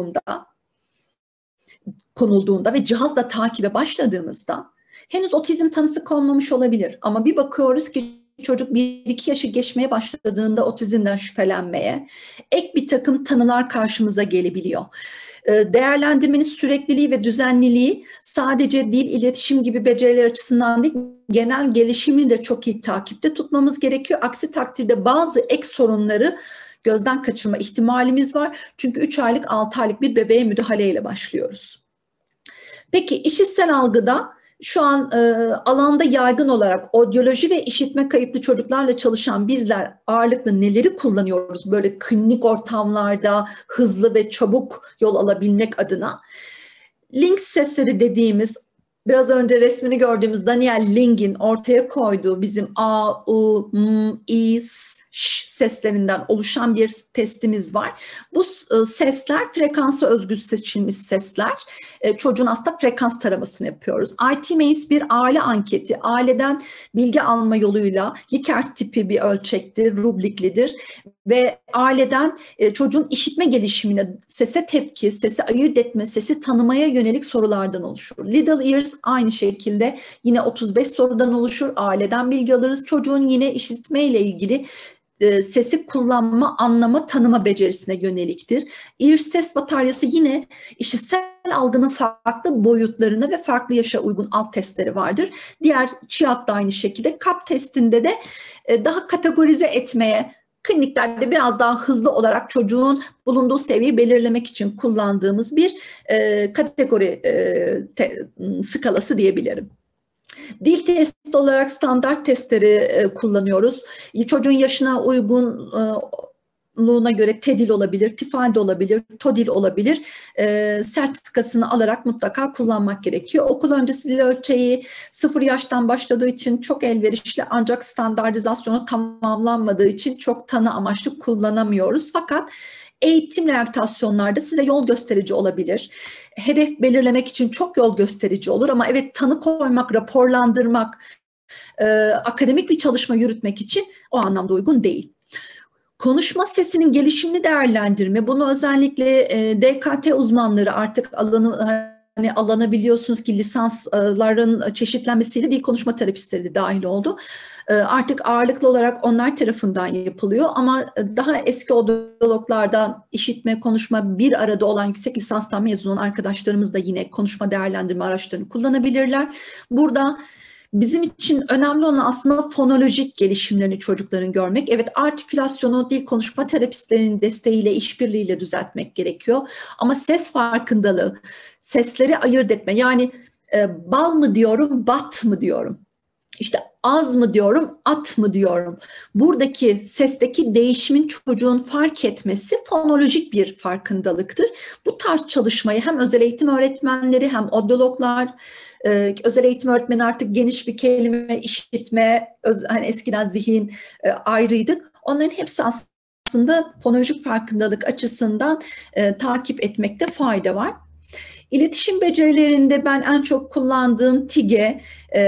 konulduğunda ve cihazla takibe başladığımızda henüz otizm tanısı konmamış olabilir. Ama bir bakıyoruz ki çocuk 1-2 yaşı geçmeye başladığında otizmden şüphelenmeye, ek bir takım tanılar karşımıza gelebiliyor. Değerlendirmenin sürekliliği ve düzenliliği sadece dil, iletişim gibi beceriler açısından değil, genel gelişimini de çok iyi takipte tutmamız gerekiyor. Aksi takdirde bazı ek sorunları gözden kaçırma ihtimalimiz var. Çünkü 3 aylık, 6 aylık bir bebeğe müdahaleyle başlıyoruz. Peki işitsel algıda şu an alanda yaygın olarak odyoloji ve işitme kayıplı çocuklarla çalışan bizler ağırlıklı neleri kullanıyoruz? Böyle klinik ortamlarda hızlı ve çabuk yol alabilmek adına. Link sesleri dediğimiz, biraz önce resmini gördüğümüz Daniel Ling'in ortaya koyduğu bizim A, U, M, I, S, Ş seslerinden oluşan bir testimiz var. Bu sesler frekansa özgü seçilmiş sesler. Çocuğun aslında frekans taramasını yapıyoruz. ITMACE bir aile anketi. Aileden bilgi alma yoluyla Likert tipi bir ölçektir, rubliklidir. Ve aileden çocuğun işitme gelişimine, sese tepki, sesi ayırt etme, sesi tanımaya yönelik sorulardan oluşur. Little Ears aynı şekilde yine 35 sorudan oluşur. Aileden bilgi alırız. Çocuğun yine işitme ile ilgili sesi kullanma, anlama, tanıma becerisine yöneliktir. Ears ses bataryası yine işitsel algının farklı boyutlarına ve farklı yaşa uygun alt testleri vardır. Diğer ÇİAD da aynı şekilde. KAP testinde de daha kategorize etmeye, kliniklerde biraz daha hızlı olarak çocuğun bulunduğu seviyeyi belirlemek için kullandığımız bir kategori skalası diyebilirim. Dil testi olarak standart testleri kullanıyoruz. Çocuğun yaşına uygunluğuna göre TEDIL olabilir, TIFAD olabilir, TODIL olabilir. Sertifikasını alarak mutlaka kullanmak gerekiyor. Okul öncesi dil ölçeği 0 yaştan başladığı için çok elverişli, ancak standartizasyonu tamamlanmadığı için çok tanı amaçlı kullanamıyoruz. Fakat eğitim rehabilitasyonlarda size yol gösterici olabilir. Hedef belirlemek için çok yol gösterici olur ama evet, tanı koymak, raporlandırmak, akademik bir çalışma yürütmek için o anlamda uygun değil. Konuşma sesinin gelişimini değerlendirme, bunu özellikle DKT uzmanları artık alınabiliyorsunuz ki lisansların çeşitlenmesiyle dil konuşma terapistleri de dahil oldu. Artık ağırlıklı olarak onlar tarafından yapılıyor ama daha eski odyologlardan işitme, konuşma bir arada olan yüksek lisanstan mezun olan arkadaşlarımız da yine konuşma değerlendirme araçlarını kullanabilirler. Burada bizim için önemli olan aslında fonolojik gelişimlerini çocukların görmek. Evet, artikülasyonu dil konuşma terapistlerinin desteğiyle, işbirliğiyle düzeltmek gerekiyor. Ama ses farkındalığı, sesleri ayırt etme. Yani bal mı diyorum, bat mı diyorum? İşte az mı diyorum, at mı diyorum? Buradaki sesteki değişimin çocuğun fark etmesi fonolojik bir farkındalıktır. Bu tarz çalışmayı hem özel eğitim öğretmenleri hem odyologlar, özel eğitim öğretmeni artık geniş bir kelime, işitme, hani eskiden zihin ayrıydık. Onların hepsi aslında fonolojik farkındalık açısından takip etmekte fayda var. İletişim becerilerinde ben en çok kullandığım TİGE,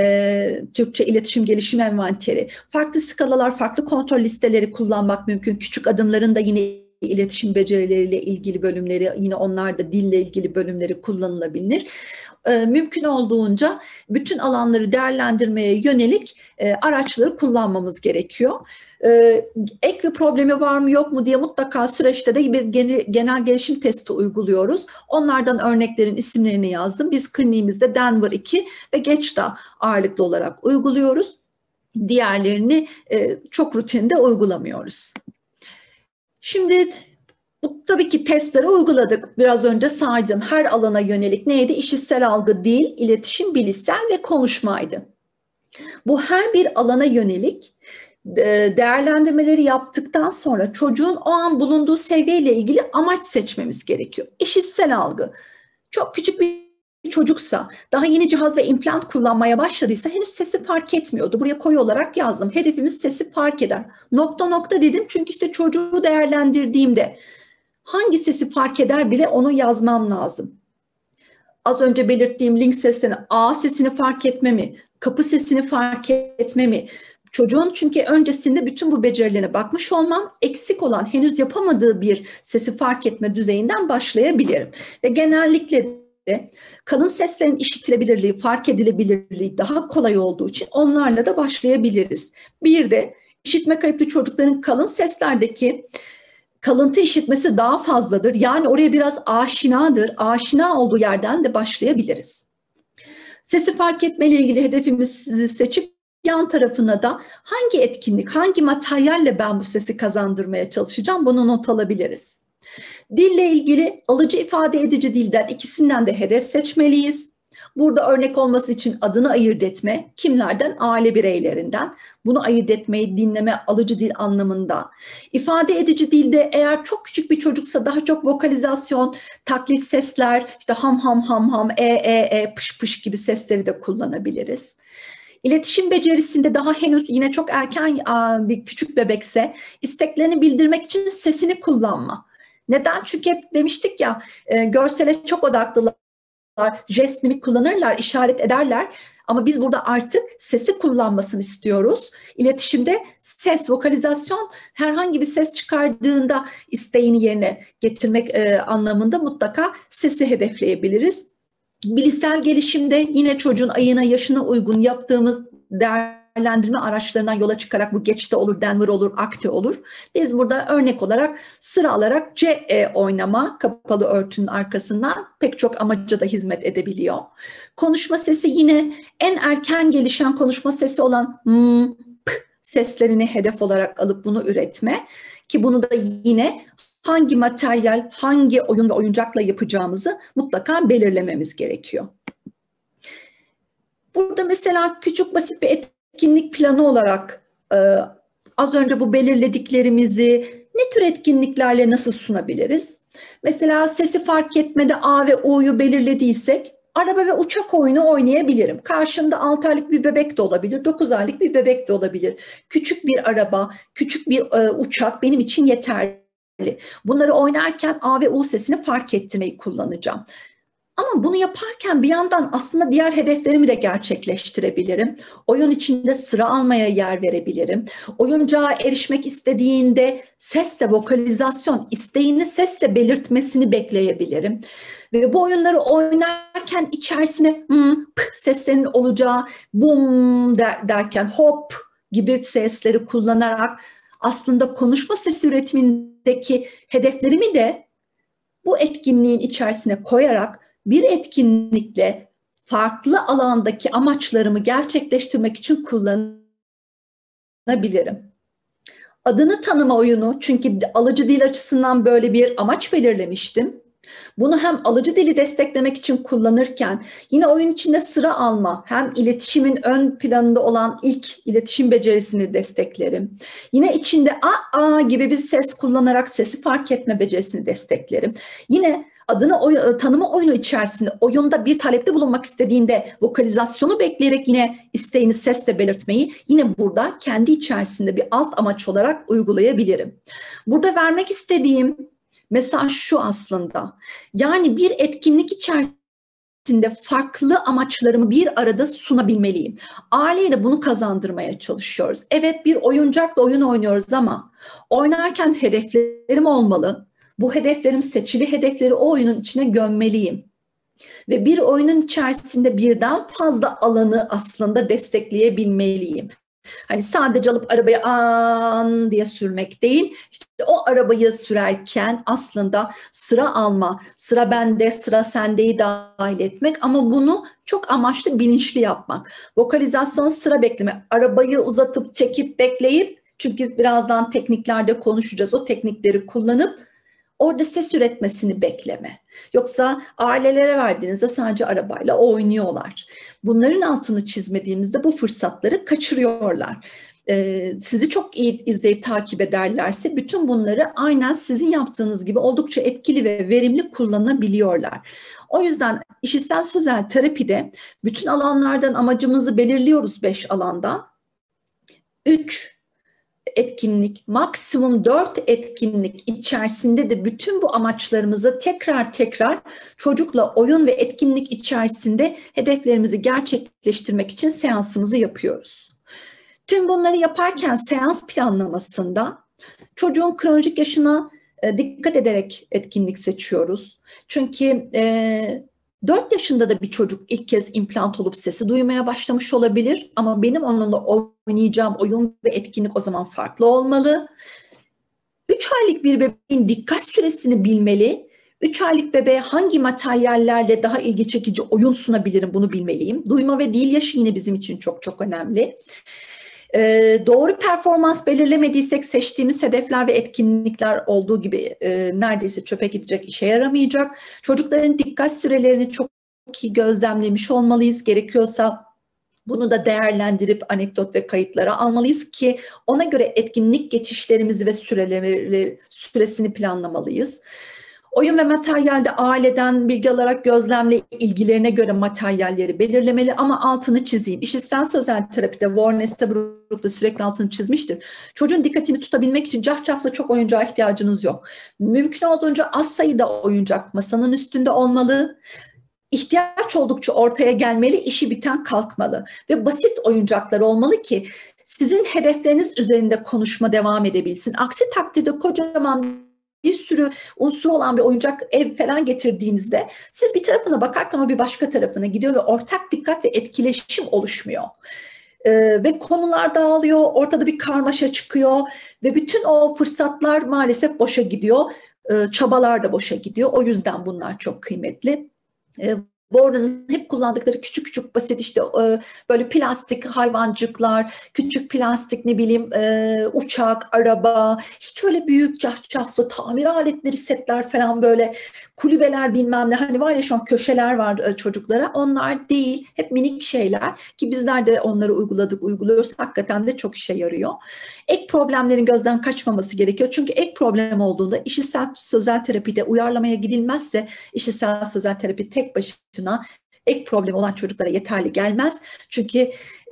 Türkçe İletişim Gelişim Envanteri. Farklı skalalar, farklı kontrol listeleri kullanmak mümkün. Küçük adımların da yine iletişim becerileriyle ilgili bölümleri, yine onlar da dille ilgili bölümleri kullanılabilir. Mümkün olduğunca bütün alanları değerlendirmeye yönelik araçları kullanmamız gerekiyor. Ek bir problemi var mı yok mu diye mutlaka süreçte de bir genel gelişim testi uyguluyoruz. Onlardan örneklerin isimlerini yazdım. Biz kliniğimizde Denver 2 ve GEÇ'da ağırlıklı olarak uyguluyoruz. Diğerlerini çok rutinde uygulamıyoruz. Şimdi bu tabii ki testleri uyguladık. Biraz önce saydım. Her alana yönelik neydi? İşitsel algı, dil, iletişim, bilişsel ve konuşmaydı. Bu her bir alana yönelik değerlendirmeleri yaptıktan sonra çocuğun o an bulunduğu seviyeyle ilgili amaç seçmemiz gerekiyor. İşitsel algı. Çok küçük bir çocuksa, daha yeni cihaz ve implant kullanmaya başladıysa henüz sesi fark etmiyordu. Buraya koyu olarak yazdım. Hedefimiz sesi fark eder. Nokta nokta dedim çünkü işte çocuğu değerlendirdiğimde hangi sesi fark eder bile onu yazmam lazım. Az önce belirttiğim link sesini, A sesini fark etme mi, kapı sesini fark etme mi? Çocuğun çünkü öncesinde bütün bu becerilerine bakmış olmam, eksik olan henüz yapamadığı bir sesi fark etme düzeyinden başlayabilirim. Ve genellikle kalın seslerin işitilebilirliği, fark edilebilirliği daha kolay olduğu için onlarla da başlayabiliriz. Bir de işitme kayıplı çocukların kalın seslerdeki kalıntı işitmesi daha fazladır. Yani oraya biraz aşinadır. Aşina olduğu yerden de başlayabiliriz. Sesi fark etmeyle ilgili hedefimizi seçip yan tarafına da hangi etkinlik, hangi materyalle ben bu sesi kazandırmaya çalışacağım, bunu not alabiliriz. Dille ilgili alıcı ifade edici dilden ikisinden de hedef seçmeliyiz. Burada örnek olması için adını ayırt etme, kimlerden? Aile bireylerinden. Bunu ayırt etmeyi dinleme alıcı dil anlamında. İfade edici dilde eğer çok küçük bir çocuksa daha çok vokalizasyon, taklit sesler, işte ham ham ham ham, pış pış gibi sesleri de kullanabiliriz. İletişim becerisinde daha henüz yine çok erken bir küçük bebekse isteklerini bildirmek için sesini kullanma. Neden? Çünkü hep demiştik ya, görsele çok odaklılar, jest mimik kullanırlar, işaret ederler. Ama biz burada artık sesi kullanmasını istiyoruz. İletişimde ses, vokalizasyon, herhangi bir ses çıkardığında isteğini yerine getirmek anlamında mutlaka sesi hedefleyebiliriz. Bilişsel gelişimde yine çocuğun ayına, yaşına uygun yaptığımız değerlendirme araçlarından yola çıkarak, bu geçte olur, Denver olur, akte olur. Biz burada örnek olarak sıra alarak oynama, kapalı örtünün arkasından pek çok amaca da hizmet edebiliyor. Konuşma sesi yine en erken gelişen konuşma sesi olan p seslerini hedef olarak alıp bunu üretme, ki bunu da yine hangi materyal, hangi oyun ve oyuncakla yapacağımızı mutlaka belirlememiz gerekiyor. Burada mesela küçük basit bir etkinlik planı olarak az önce bu belirlediklerimizi ne tür etkinliklerle nasıl sunabiliriz? Mesela sesi fark etmede A ve O'yu belirlediysek araba ve uçak oyunu oynayabilirim. Karşımda 6 aylık bir bebek de olabilir, 9 aylık bir bebek de olabilir. Küçük bir araba, küçük bir uçak benim için yeterli. Bunları oynarken A ve U sesini fark ettirmeyi kullanacağım. Ama bunu yaparken bir yandan aslında diğer hedeflerimi de gerçekleştirebilirim. Oyun içinde sıra almaya yer verebilirim. Oyuncağa erişmek istediğinde sesle vokalizasyon, isteğini sesle belirtmesini bekleyebilirim. Ve bu oyunları oynarken içerisine seslerin olacağı, bum derken hop gibi sesleri kullanarak aslında konuşma sesi üretimindeki hedeflerimi de bu etkinliğin içerisine koyarak bir etkinlikle farklı alandaki amaçlarımı gerçekleştirmek için kullanabilirim. Adını tanıma oyunu, çünkü alıcı dil açısından böyle bir amaç belirlemiştim. Bunu hem alıcı dili desteklemek için kullanırken yine oyun içinde sıra alma, hem iletişimin ön planında olan ilk iletişim becerisini desteklerim. Yine içinde a gibi bir ses kullanarak sesi fark etme becerisini desteklerim. Yine adını tanıma oyunu içerisinde oyunda bir talepte bulunmak istediğinde vokalizasyonu bekleyerek yine isteğini sesle belirtmeyi yine burada kendi içerisinde bir alt amaç olarak uygulayabilirim. Burada vermek istediğim mesaj şu aslında. Yani bir etkinlik içerisinde farklı amaçlarımı bir arada sunabilmeliyim. Aileye de bunu kazandırmaya çalışıyoruz. Evet, bir oyuncakla oyun oynuyoruz ama oynarken hedeflerim olmalı. Bu hedeflerim, seçili hedefleri o oyunun içine gömmeliyim. Ve bir oyunun içerisinde birden fazla alanı aslında destekleyebilmeliyim. Hani sadece alıp arabayı an diye sürmek değil, işte o arabayı sürerken aslında sıra alma, sıra bende, sıra sendeyi dahil etmek ama bunu çok amaçlı, bilinçli yapmak. Vokalizasyon, sıra bekleme, arabayı uzatıp çekip bekleyip, çünkü birazdan tekniklerde konuşacağız, o teknikleri kullanıp orada ses üretmesini bekleme. Yoksa ailelere verdiğinizde sadece arabayla oynuyorlar. Bunların altını çizmediğimizde bu fırsatları kaçırıyorlar. Sizi çok iyi izleyip takip ederlerse bütün bunları aynen sizin yaptığınız gibi oldukça etkili ve verimli kullanabiliyorlar. O yüzden işitsel sözel terapide bütün alanlardan amacımızı belirliyoruz, 5 alandan. 3 etkinlik, maksimum 4 etkinlik içerisinde de bütün bu amaçlarımızı tekrar çocukla oyun ve etkinlik içerisinde hedeflerimizi gerçekleştirmek için seansımızı yapıyoruz. Tüm bunları yaparken seans planlamasında çocuğun kronolojik yaşına dikkat ederek etkinlik seçiyoruz. Çünkü 4 yaşında da bir çocuk ilk kez implant olup sesi duymaya başlamış olabilir ama benim onunla oynayacağım oyun ve etkinlik o zaman farklı olmalı. 3 aylık bir bebeğin dikkat süresini bilmeli. 3 aylık bebeğe hangi materyallerle daha ilgi çekici oyun sunabilirim bunu bilmeliyim. Duyma ve dil yaşı yine bizim için çok çok önemli. Doğru performans belirlemediysek seçtiğimiz hedefler ve etkinlikler olduğu gibi neredeyse çöpe gidecek, işe yaramayacak. Çocukların dikkat sürelerini çok iyi gözlemlemiş olmalıyız. Gerekiyorsa bunu da değerlendirip anekdot ve kayıtlara almalıyız ki ona göre etkinlik geçişlerimizi ve süresini planlamalıyız. Oyun ve materyalde aileden bilgi alarak gözlemle ilgilerine göre materyalleri belirlemeli ama altını çizeyim. İşitsel sözel terapide Warren Estabrook da sürekli altını çizmiştir. Çocuğun dikkatini tutabilmek için cafcaflı çok oyuncağa ihtiyacınız yok. Mümkün olduğunca az sayıda oyuncak masanın üstünde olmalı. İhtiyaç oldukça ortaya gelmeli, işi biten kalkmalı ve basit oyuncaklar olmalı ki sizin hedefleriniz üzerinde konuşma devam edebilsin. Aksi takdirde kocaman bir sürü unsur olan bir oyuncak ev falan getirdiğinizde siz bir tarafına bakarken o bir başka tarafına gidiyor ve ortak dikkat ve etkileşim oluşmuyor. Ve konular dağılıyor, ortada bir karmaşa çıkıyor ve bütün o fırsatlar maalesef boşa gidiyor. Çabalar da boşa gidiyor. O yüzden bunlar çok kıymetli. Warren'ın hep kullandıkları küçük küçük basit işte böyle plastik hayvancıklar, küçük plastik ne bileyim uçak, araba, hiç öyle büyük cafcaflı tamir aletleri, setler falan böyle kulübeler bilmem ne hani var ya şu an köşeler var çocuklara, onlar değil, hep minik şeyler ki bizler de onları uyguluyoruz, hakikaten de çok işe yarıyor. Ek problemlerin gözden kaçmaması gerekiyor çünkü ek problem olduğunda işitsel sözel terapide uyarlamaya gidilmezse işitsel sözel terapi tek başına ek problem olan çocuklara yeterli gelmez. Çünkü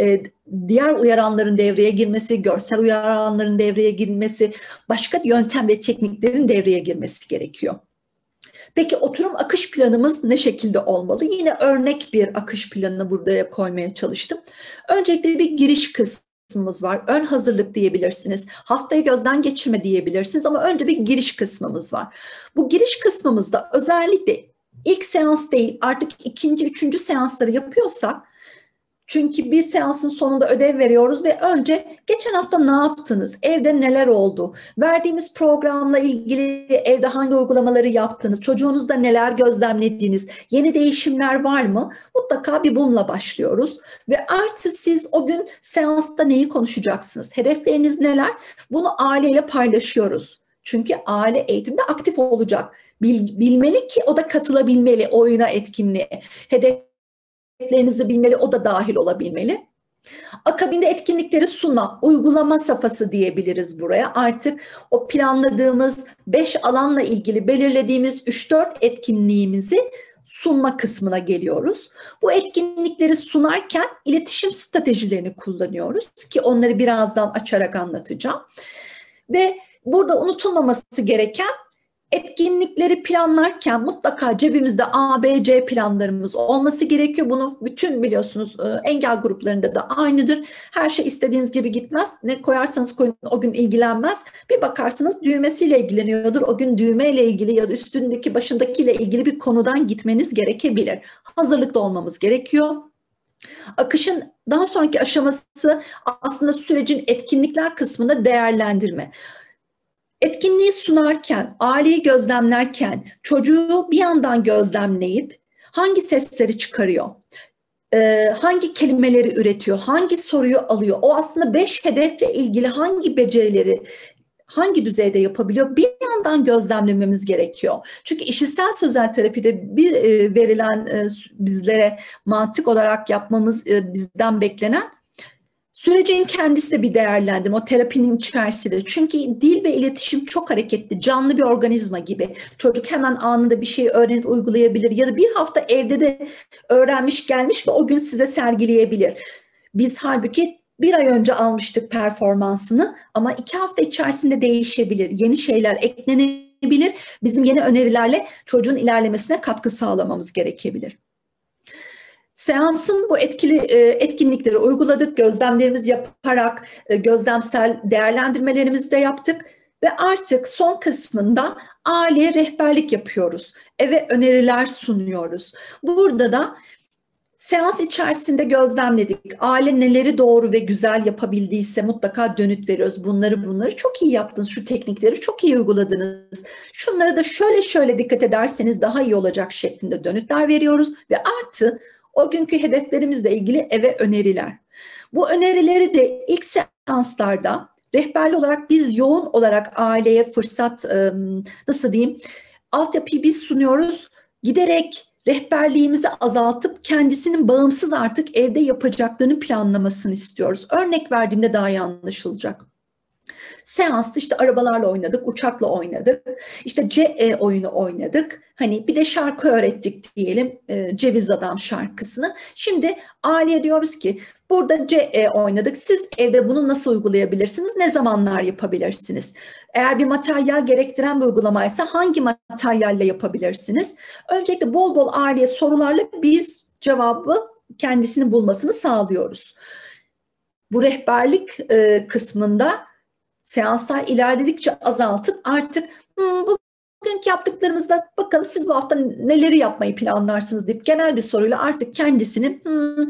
diğer uyaranların devreye girmesi, görsel uyaranların devreye girmesi, başka yöntem ve tekniklerin devreye girmesi gerekiyor. Peki oturum akış planımız ne şekilde olmalı? Yine örnek bir akış planını buraya koymaya çalıştım. Öncelikle bir giriş kısmımız var. Ön hazırlık diyebilirsiniz. Haftayı gözden geçirme diyebilirsiniz ama önce bir giriş kısmımız var. Bu giriş kısmımızda özellikle İlk seans değil, artık ikinci, üçüncü seansları yapıyorsak, çünkü bir seansın sonunda ödev veriyoruz ve önce geçen hafta ne yaptınız, evde neler oldu, verdiğimiz programla ilgili evde hangi uygulamaları yaptınız, çocuğunuzda neler gözlemlediniz, yeni değişimler var mı? Mutlaka bir bununla başlıyoruz ve artık siz o gün seansta neyi konuşacaksınız, hedefleriniz neler, bunu aileyle paylaşıyoruz. Çünkü aile eğitimde aktif olacak. Bilmeli ki o da katılabilmeli oyuna, etkinliğe. Hedeflerinizi bilmeli, o da dahil olabilmeli. Akabinde etkinlikleri sunma, uygulama safhası diyebiliriz buraya. Artık o planladığımız 5 alanla ilgili belirlediğimiz 3-4 etkinliğimizi sunma kısmına geliyoruz. Bu etkinlikleri sunarken iletişim stratejilerini kullanıyoruz ki onları birazdan açarak anlatacağım. Ve burada unutulmaması gereken etkinlikleri planlarken mutlaka cebimizde A, B, C planlarımız olması gerekiyor. Bunu bütün biliyorsunuz engel gruplarında da aynıdır. Her şey istediğiniz gibi gitmez. Ne koyarsanız koyun o gün ilgilenmez. Bir bakarsınız düğmesiyle ilgileniyordur. O gün düğmeyle ilgili ya da üstündeki başındakiyle ilgili bir konudan gitmeniz gerekebilir. Hazırlıklı olmamız gerekiyor. Akışın daha sonraki aşaması aslında sürecin etkinlikler kısmında değerlendirme. Etkinliği sunarken, aileyi gözlemlerken çocuğu bir yandan gözlemleyip hangi sesleri çıkarıyor, hangi kelimeleri üretiyor, hangi soruyu alıyor, o aslında 5 hedefle ilgili hangi becerileri hangi düzeyde yapabiliyor bir yandan gözlemlememiz gerekiyor. Çünkü işitsel sözel terapide bir verilen bizlere mantık olarak yapmamız bizden beklenen sürecin kendisi de bir değerlendirme, o terapinin içerisinde. Çünkü dil ve iletişim çok hareketli, canlı bir organizma gibi. Çocuk hemen anında bir şeyi öğrenip uygulayabilir ya da bir hafta evde de öğrenmiş gelmiş ve o gün size sergileyebilir. Biz halbuki bir ay önce almıştık performansını ama 2 hafta içerisinde değişebilir, yeni şeyler eklenebilir. Bizim yeni önerilerle çocuğun ilerlemesine katkı sağlamamız gerekebilir. Seansın bu etkili etkinlikleri uyguladık, gözlemlerimizi yaparak gözlemsel değerlendirmelerimizi de yaptık. Ve artık son kısmında aileye rehberlik yapıyoruz. Eve öneriler sunuyoruz. Burada da seans içerisinde gözlemledik. Aile neleri doğru ve güzel yapabildiyse mutlaka dönüt veriyoruz. Bunları çok iyi yaptınız. Şu teknikleri çok iyi uyguladınız. Şunlara da şöyle dikkat ederseniz daha iyi olacak şeklinde dönütler veriyoruz. Ve artı o günkü hedeflerimizle ilgili eve öneriler. Bu önerileri de ilk seanslarda rehberli olarak biz yoğun olarak aileye fırsat, nasıl diyeyim, altyapıyı biz sunuyoruz. Giderek rehberliğimizi azaltıp kendisinin bağımsız artık evde yapacaklarını planlamasını istiyoruz. Örnek verdiğimde daha iyi anlaşılacak. Seansta işte arabalarla oynadık, uçakla oynadık, işte CE oyunu oynadık. Hani bir de şarkı öğrettik diyelim, Ceviz Adam şarkısını. Şimdi aileye diyoruz ki burada CE oynadık. Siz evde bunu nasıl uygulayabilirsiniz? Ne zamanlar yapabilirsiniz? Eğer bir materyal gerektiren bir uygulamaysa hangi materyalle yapabilirsiniz? Öncelikle bol bol aileye sorularla biz cevabı kendisini bulmasını sağlıyoruz. Bu rehberlik kısmında seanslar ilerledikçe azaltıp artık bugünkü yaptıklarımızda bakalım siz bu hafta neleri yapmayı planlarsınız deyip genel bir soruyla artık kendisinin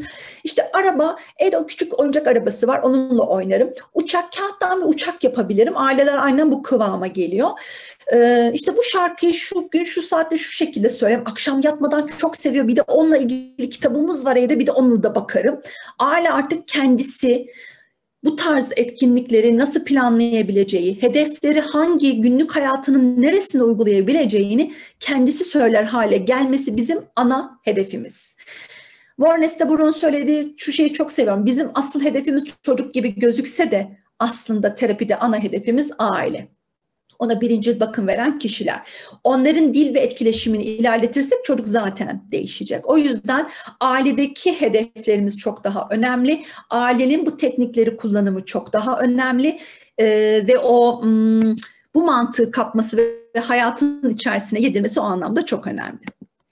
işte araba, evde o küçük oyuncak arabası var, onunla oynarım. Uçak, kağıttan bir uçak yapabilirim. Aileler aynen bu kıvama geliyor. İşte bu şarkıyı şu gün şu saatte şu şekilde söyleyeyim. Akşam yatmadan çok seviyor. Bir de onunla ilgili kitabımız var evde, bir de onu da bakarım. Aile artık kendisi bu tarz etkinlikleri nasıl planlayabileceği, hedefleri hangi günlük hayatının neresine uygulayabileceğini kendisi söyler hale gelmesi bizim ana hedefimiz. Warren Estaburo'nun söylediği şu şeyi çok seviyorum. Bizim asıl hedefimiz çocuk gibi gözükse de aslında terapide ana hedefimiz aile. Ona birinci bakım veren kişiler. Onların dil ve etkileşimini ilerletirsek çocuk zaten değişecek. O yüzden ailedeki hedeflerimiz çok daha önemli. Ailenin bu teknikleri kullanımı çok daha önemli. Ve o bu mantığı kapması ve hayatın içerisine yedirmesi o anlamda çok önemli.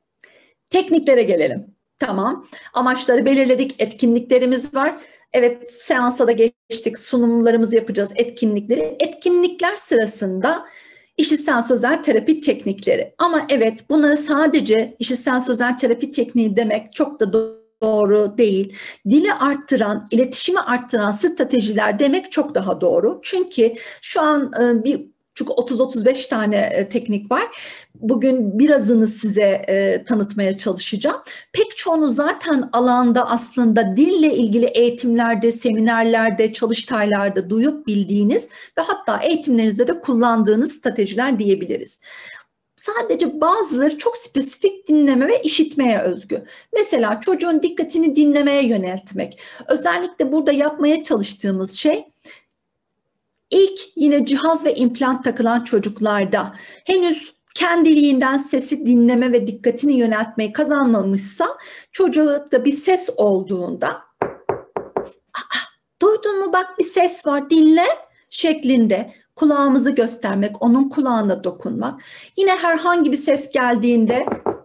Tekniklere gelelim. Tamam. Amaçları belirledik. Etkinliklerimiz var. Evet, seansa da geçtik. Sunumlarımızı yapacağız, etkinlikleri. Etkinlikler sırasında işitsel sözel terapi teknikleri. Ama evet, buna sadece işitsel sözel terapi tekniği demek çok da doğru değil. Dili arttıran, iletişimi arttıran stratejiler demek çok daha doğru. Çünkü şu an çünkü 30-35 tane teknik var. Bugün birazını size tanıtmaya çalışacağım. Pek çoğunu zaten alanda aslında dille ilgili eğitimlerde, seminerlerde, çalıştaylarda duyup bildiğiniz ve hatta eğitimlerinizde de kullandığınız stratejiler diyebiliriz. Sadece bazıları çok spesifik dinleme ve işitmeye özgü. Mesela çocuğun dikkatini dinlemeye yöneltmek. Özellikle burada yapmaya çalıştığımız şey, İlk yine cihaz ve implant takılan çocuklarda henüz kendiliğinden sesi dinleme ve dikkatini yöneltmeyi kazanmamışsa çocukta bir ses olduğunda duydun mu bak bir ses var dinle şeklinde kulağımızı göstermek, onun kulağına dokunmak. Yine herhangi bir ses geldiğinde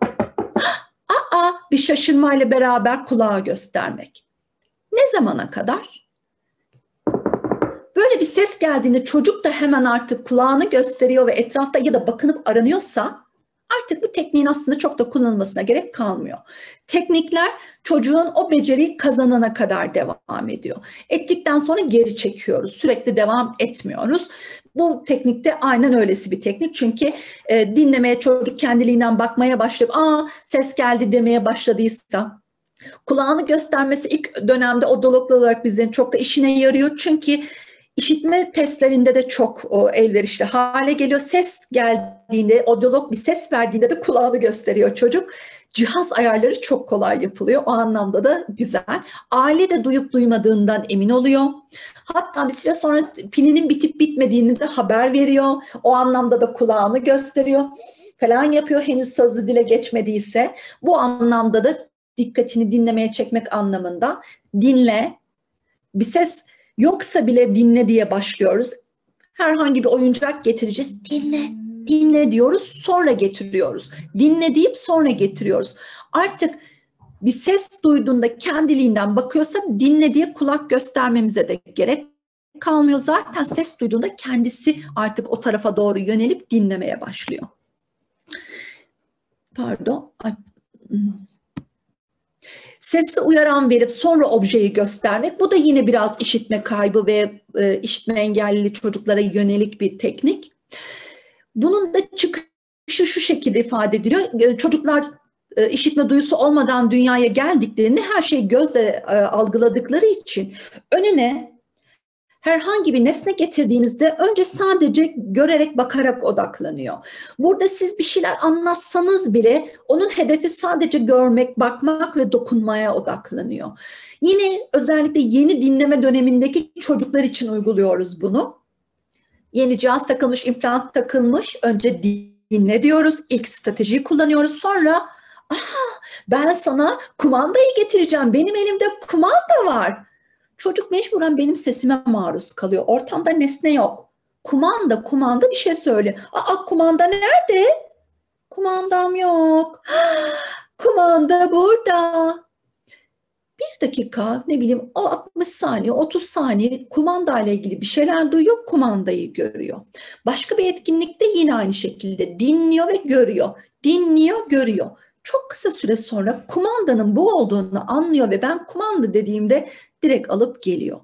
bir şaşırmayla beraber kulağa göstermek. Ne zamana kadar? Böyle bir ses geldiğinde çocuk da hemen artık kulağını gösteriyor ve etrafta ya da bakınıp aranıyorsa artık bu tekniğin aslında çok da kullanılmasına gerek kalmıyor. Teknikler çocuğun o beceriyi kazanana kadar devam ediyor. Ettikten sonra geri çekiyoruz. Sürekli devam etmiyoruz. Bu teknikte aynen öylesi bir teknik. Çünkü dinlemeye çocuk kendiliğinden bakmaya başlayıp ses geldi demeye başladıysa, kulağını göstermesi ilk dönemde odologlu olarak bizlerin çok da işine yarıyor. Çünkü İşitme testlerinde de çok elverişli hale geliyor. Ses geldiğinde, odyolog bir ses verdiğinde de kulağını gösteriyor çocuk. Cihaz ayarları çok kolay yapılıyor. O anlamda da güzel. Aile de duyup duymadığından emin oluyor. Hatta bir süre sonra pilinin bitip bitmediğini de haber veriyor. O anlamda da kulağını gösteriyor falan yapıyor. Henüz sözlü dile geçmediyse. Bu anlamda da dikkatini dinlemeye çekmek anlamında dinle, bir ses yoksa bile dinle diye başlıyoruz. Herhangi bir oyuncak getireceğiz. Dinle, dinle diyoruz, sonra getiriyoruz. Dinle deyip sonra getiriyoruz. Artık bir ses duyduğunda kendiliğinden bakıyorsa dinle diye kulak göstermemize de gerek kalmıyor. Zaten ses duyduğunda kendisi artık o tarafa doğru yönelip dinlemeye başlıyor. Pardon. Sesli uyaran verip sonra objeyi göstermek. Bu da yine biraz işitme kaybı ve işitme engelli çocuklara yönelik bir teknik. Bunun da çıkışı şu şekilde ifade ediliyor. Çocuklar işitme duyusu olmadan dünyaya geldiklerini her şeyi gözle algıladıkları için önüne herhangi bir nesne getirdiğinizde önce sadece görerek, bakarak odaklanıyor. Burada siz bir şeyler anlatsanız bile onun hedefi sadece görmek, bakmak ve dokunmaya odaklanıyor. Yine özellikle yeni dinleme dönemindeki çocuklar için uyguluyoruz bunu. Yeni cihaz takılmış, implant takılmış. Önce dinle diyoruz. İlk stratejiyi kullanıyoruz. Sonra ben sana kumandayı getireceğim. Benim elimde kumanda var. Çocuk mecburen benim sesime maruz kalıyor. Ortamda nesne yok. Kumanda bir şey söyle. Kumanda nerede? Kumandam yok. Kumanda burada. Bir dakika, ne bileyim, 60 saniye, 30 saniye kumandayla ilgili bir şeyler duyuyor, kumandayı görüyor. Başka bir etkinlikte yine aynı şekilde dinliyor ve görüyor. Dinliyor, görüyor. Çok kısa süre sonra kumandanın bu olduğunu anlıyor ve ben kumanda dediğimde direkt alıp geliyor.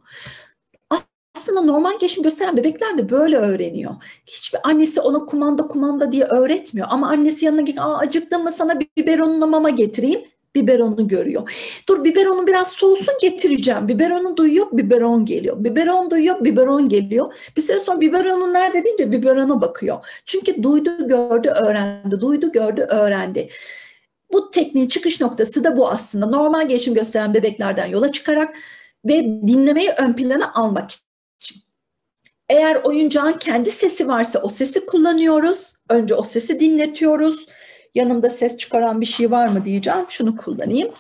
Aslında normal gelişim gösteren bebekler de böyle öğreniyor. Hiçbir annesi ona kumanda diye öğretmiyor. Ama annesi yanına gelip acıktın mı sana bir biberonla mama getireyim. Biberonu görüyor. Dur biberonu biraz soğusun getireceğim. Biberonu duyuyor, biberon geliyor. Biberon duyuyor, biberon geliyor. Bir süre sonra biberonun nerede deyince biberona bakıyor. Çünkü duydu, gördü, öğrendi. Duydu, gördü, öğrendi. Bu tekniğin çıkış noktası da bu aslında. Normal gelişim gösteren bebeklerden yola çıkarak ve dinlemeyi ön plana almak için. Eğer oyuncağın kendi sesi varsa o sesi kullanıyoruz. Önce o sesi dinletiyoruz. Yanımda ses çıkaran bir şey var mı diyeceğim. Şunu kullanayım.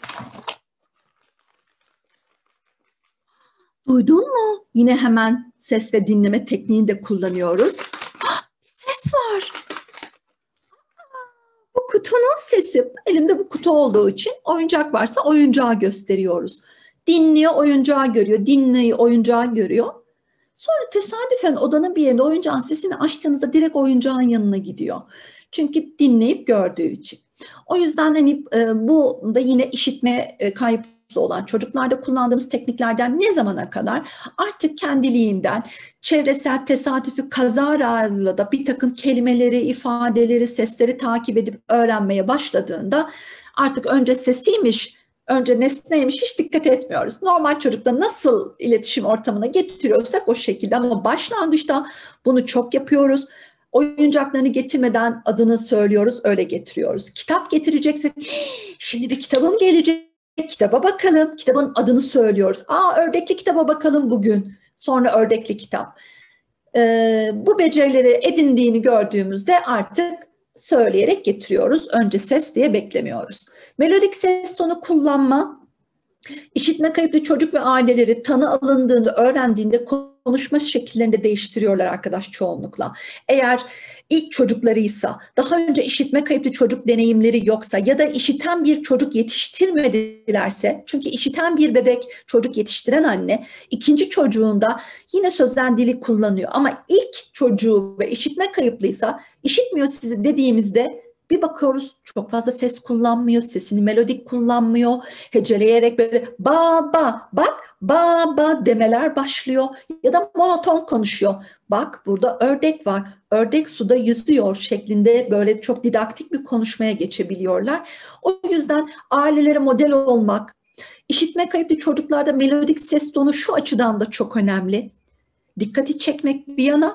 Duydun mu? Yine hemen ses ve dinleme tekniğini de kullanıyoruz. Ses var. Bu kutunun sesi. Elimde bu kutu olduğu için oyuncak varsa oyuncağı gösteriyoruz. Dinliyor, oyuncağı görüyor. Dinliyor, oyuncağı görüyor. Sonra tesadüfen odanın bir yerinde oyuncağın sesini açtığınızda direkt oyuncağın yanına gidiyor. Çünkü dinleyip gördüğü için. O yüzden hani bu da yine işitme kayıplı olan çocuklarda kullandığımız tekniklerden ne zamana kadar artık kendiliğinden çevresel tesadüfi kazara da bir takım kelimeleri, ifadeleri, sesleri takip edip öğrenmeye başladığında artık önce sesiymiş, önce nesneymiş hiç dikkat etmiyoruz. Normal çocukla nasıl iletişim ortamına getiriyorsak o şekilde ama başlangıçta bunu çok yapıyoruz. Oyuncaklarını getirmeden adını söylüyoruz, öyle getiriyoruz. Kitap getireceksek, şimdi bir kitabım gelecek, kitaba bakalım, kitabın adını söylüyoruz. Ördekli kitaba bakalım bugün, sonra ördekli kitap. Bu becerileri edindiğini gördüğümüzde artık söyleyerek getiriyoruz. Önce ses diye beklemiyoruz. Melodik ses tonu kullanma, işitme kayıplı çocuk ve aileleri tanı alındığında, öğrendiğinde konuşma şekillerini de değiştiriyorlar arkadaş çoğunlukla. Eğer ilk çocuklarıysa, daha önce işitme kayıplı çocuk deneyimleri yoksa ya da işiten bir çocuk yetiştirmedilerse, çünkü işiten bir bebek çocuk yetiştiren anne, ikinci çocuğunda yine sözlen dili kullanıyor. Ama ilk çocuğu ve işitme kayıplıysa, işitmiyor sizi dediğimizde bir bakıyoruz çok fazla ses kullanmıyor, sesini melodik kullanmıyor, heceleyerek böyle baba, bak, baba demeler başlıyor ya da monoton konuşuyor. Bak burada ördek var, ördek suda yüzüyor şeklinde böyle çok didaktik bir konuşmaya geçebiliyorlar. O yüzden ailelere model olmak, işitme kayıplı çocuklarda melodik ses tonu şu açıdan da çok önemli. Dikkati çekmek bir yana,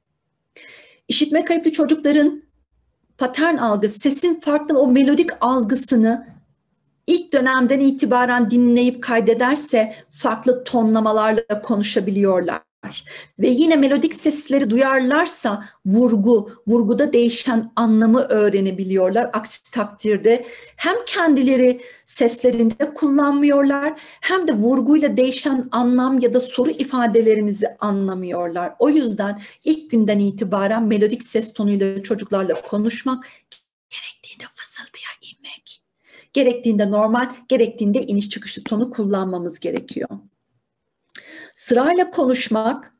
işitme kayıplı çocukların patern algısı, sesin farklı o melodik algısını ilk dönemden itibaren dinleyip kaydederse farklı tonlamalarla konuşabiliyorlar. Ve yine melodik sesleri duyarlarsa vurguda değişen anlamı öğrenebiliyorlar. Aksi takdirde hem kendileri seslerinde kullanmıyorlar hem de vurguyla değişen anlam ya da soru ifadelerimizi anlamıyorlar. O yüzden ilk günden itibaren melodik ses tonuyla çocuklarla konuşmak, gerektiğinde fısıltıya inmek, gerektiğinde normal, gerektiğinde iniş çıkışlı tonu kullanmamız gerekiyor. Sırayla konuşmak,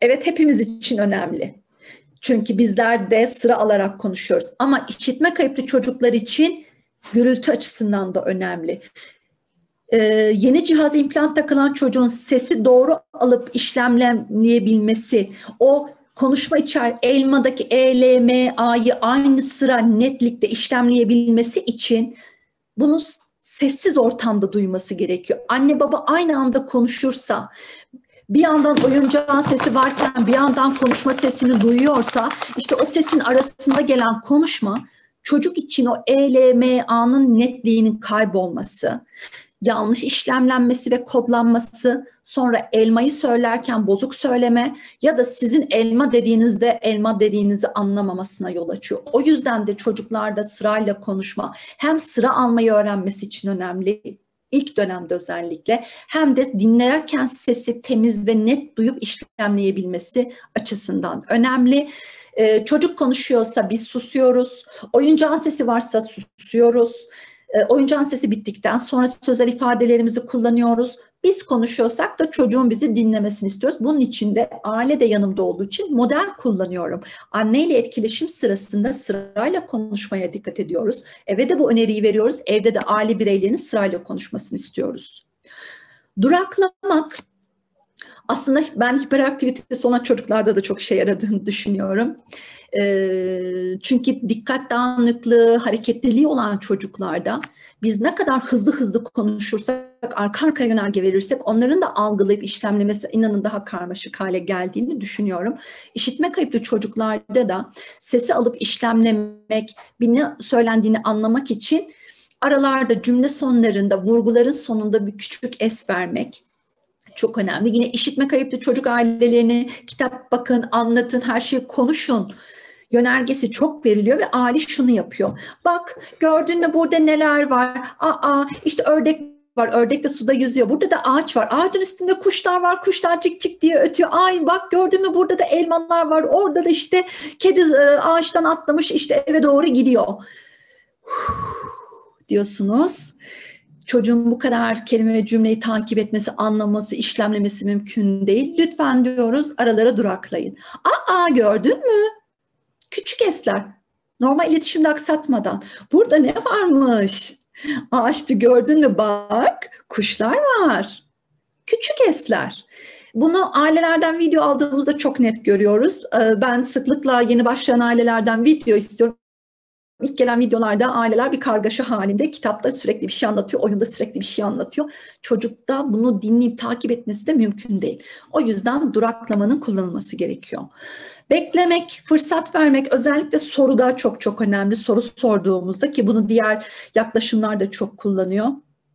Evet, hepimiz için önemli. Çünkü bizler de sıra alarak konuşuyoruz. Ama işitme kayıplı çocuklar için gürültü açısından da önemli. Yeni cihaz implant takılan çocuğun sesi doğru alıp işlemleyebilmesi, o konuşma içer elmadaki E, L, M, A'yı aynı sıra netlikte işlemleyebilmesi için bunu sessiz ortamda duyması gerekiyor. Anne baba aynı anda konuşursa, bir yandan oyuncağın sesi varken bir yandan konuşma sesini duyuyorsa, işte o sesin arasında gelen konuşma çocuk için o E, L, M, A'nın netliğinin kaybolması, yanlış işlemlenmesi ve kodlanması, sonra elmayı söylerken bozuk söyleme ya da sizin elma dediğinizde elma dediğinizi anlamamasına yol açıyor. O yüzden de çocuklarda sırayla konuşma hem sıra almayı öğrenmesi için önemli, İlk dönemde özellikle, hem de dinlerken sesi temiz ve net duyup işlemleyebilmesi açısından önemli. Çocuk konuşuyorsa biz susuyoruz, oyuncağın sesi varsa susuyoruz. Oyuncağın sesi bittikten sonra sözel ifadelerimizi kullanıyoruz. Biz konuşuyorsak da çocuğun bizi dinlemesini istiyoruz. Bunun için de aile de yanımda olduğu için model kullanıyorum. Anneyle etkileşim sırasında sırayla konuşmaya dikkat ediyoruz. Eve de bu öneriyi veriyoruz. Evde de aile bireylerinin sırayla konuşmasını istiyoruz. Duraklamak, aslında ben hiperaktivitesi olan çocuklarda da çok işe yaradığını düşünüyorum. Çünkü dikkat dağınıklığı, hareketliliği olan çocuklarda biz ne kadar hızlı hızlı konuşursak, arka arkaya yönerge verirsek onların da algılayıp işlemlemesi inanın daha karmaşık hale geldiğini düşünüyorum. İşitme kayıplı çocuklarda da sesi alıp işlemlemek, ne söylendiğini anlamak için aralarda, cümle sonlarında, vurguların sonunda bir küçük es vermek çok önemli. Yine işitme kayıplı çocuk ailelerine kitap bakın, anlatın, her şeyi konuşun yönergesi çok veriliyor ve aile şunu yapıyor. Bak, gördün mü burada neler var? İşte ördek var, ördek de suda yüzüyor. Burada da ağaç var. Ağacın üstünde kuşlar var. Kuşlar cik cik diye ötüyor. Ay bak, gördün mü burada da elmalar var. Orada da işte kedi ağaçtan atlamış, işte eve doğru gidiyor. Diyorsunuz. Çocuğun bu kadar kelime ve cümleyi takip etmesi, anlaması, işlemlemesi mümkün değil. Lütfen diyoruz, aralara duraklayın. Gördün mü? Küçük esler. Normal iletişimde aksatmadan. Burada ne varmış? İşte gördün mü, bak kuşlar var. Küçük esler. Bunu ailelerden video aldığımızda çok net görüyoruz. Ben sıklıkla yeni başlayan ailelerden video istiyorum. İlk gelen videolarda aileler bir kargaşa halinde, kitapta sürekli bir şey anlatıyor, oyunda sürekli bir şey anlatıyor. Çocukta bunu dinleyip takip etmesi de mümkün değil. O yüzden duraklamanın kullanılması gerekiyor. Beklemek, fırsat vermek, özellikle soruda çok çok önemli. Soru sorduğumuzda, ki bunu diğer yaklaşımlar da çok kullanıyor.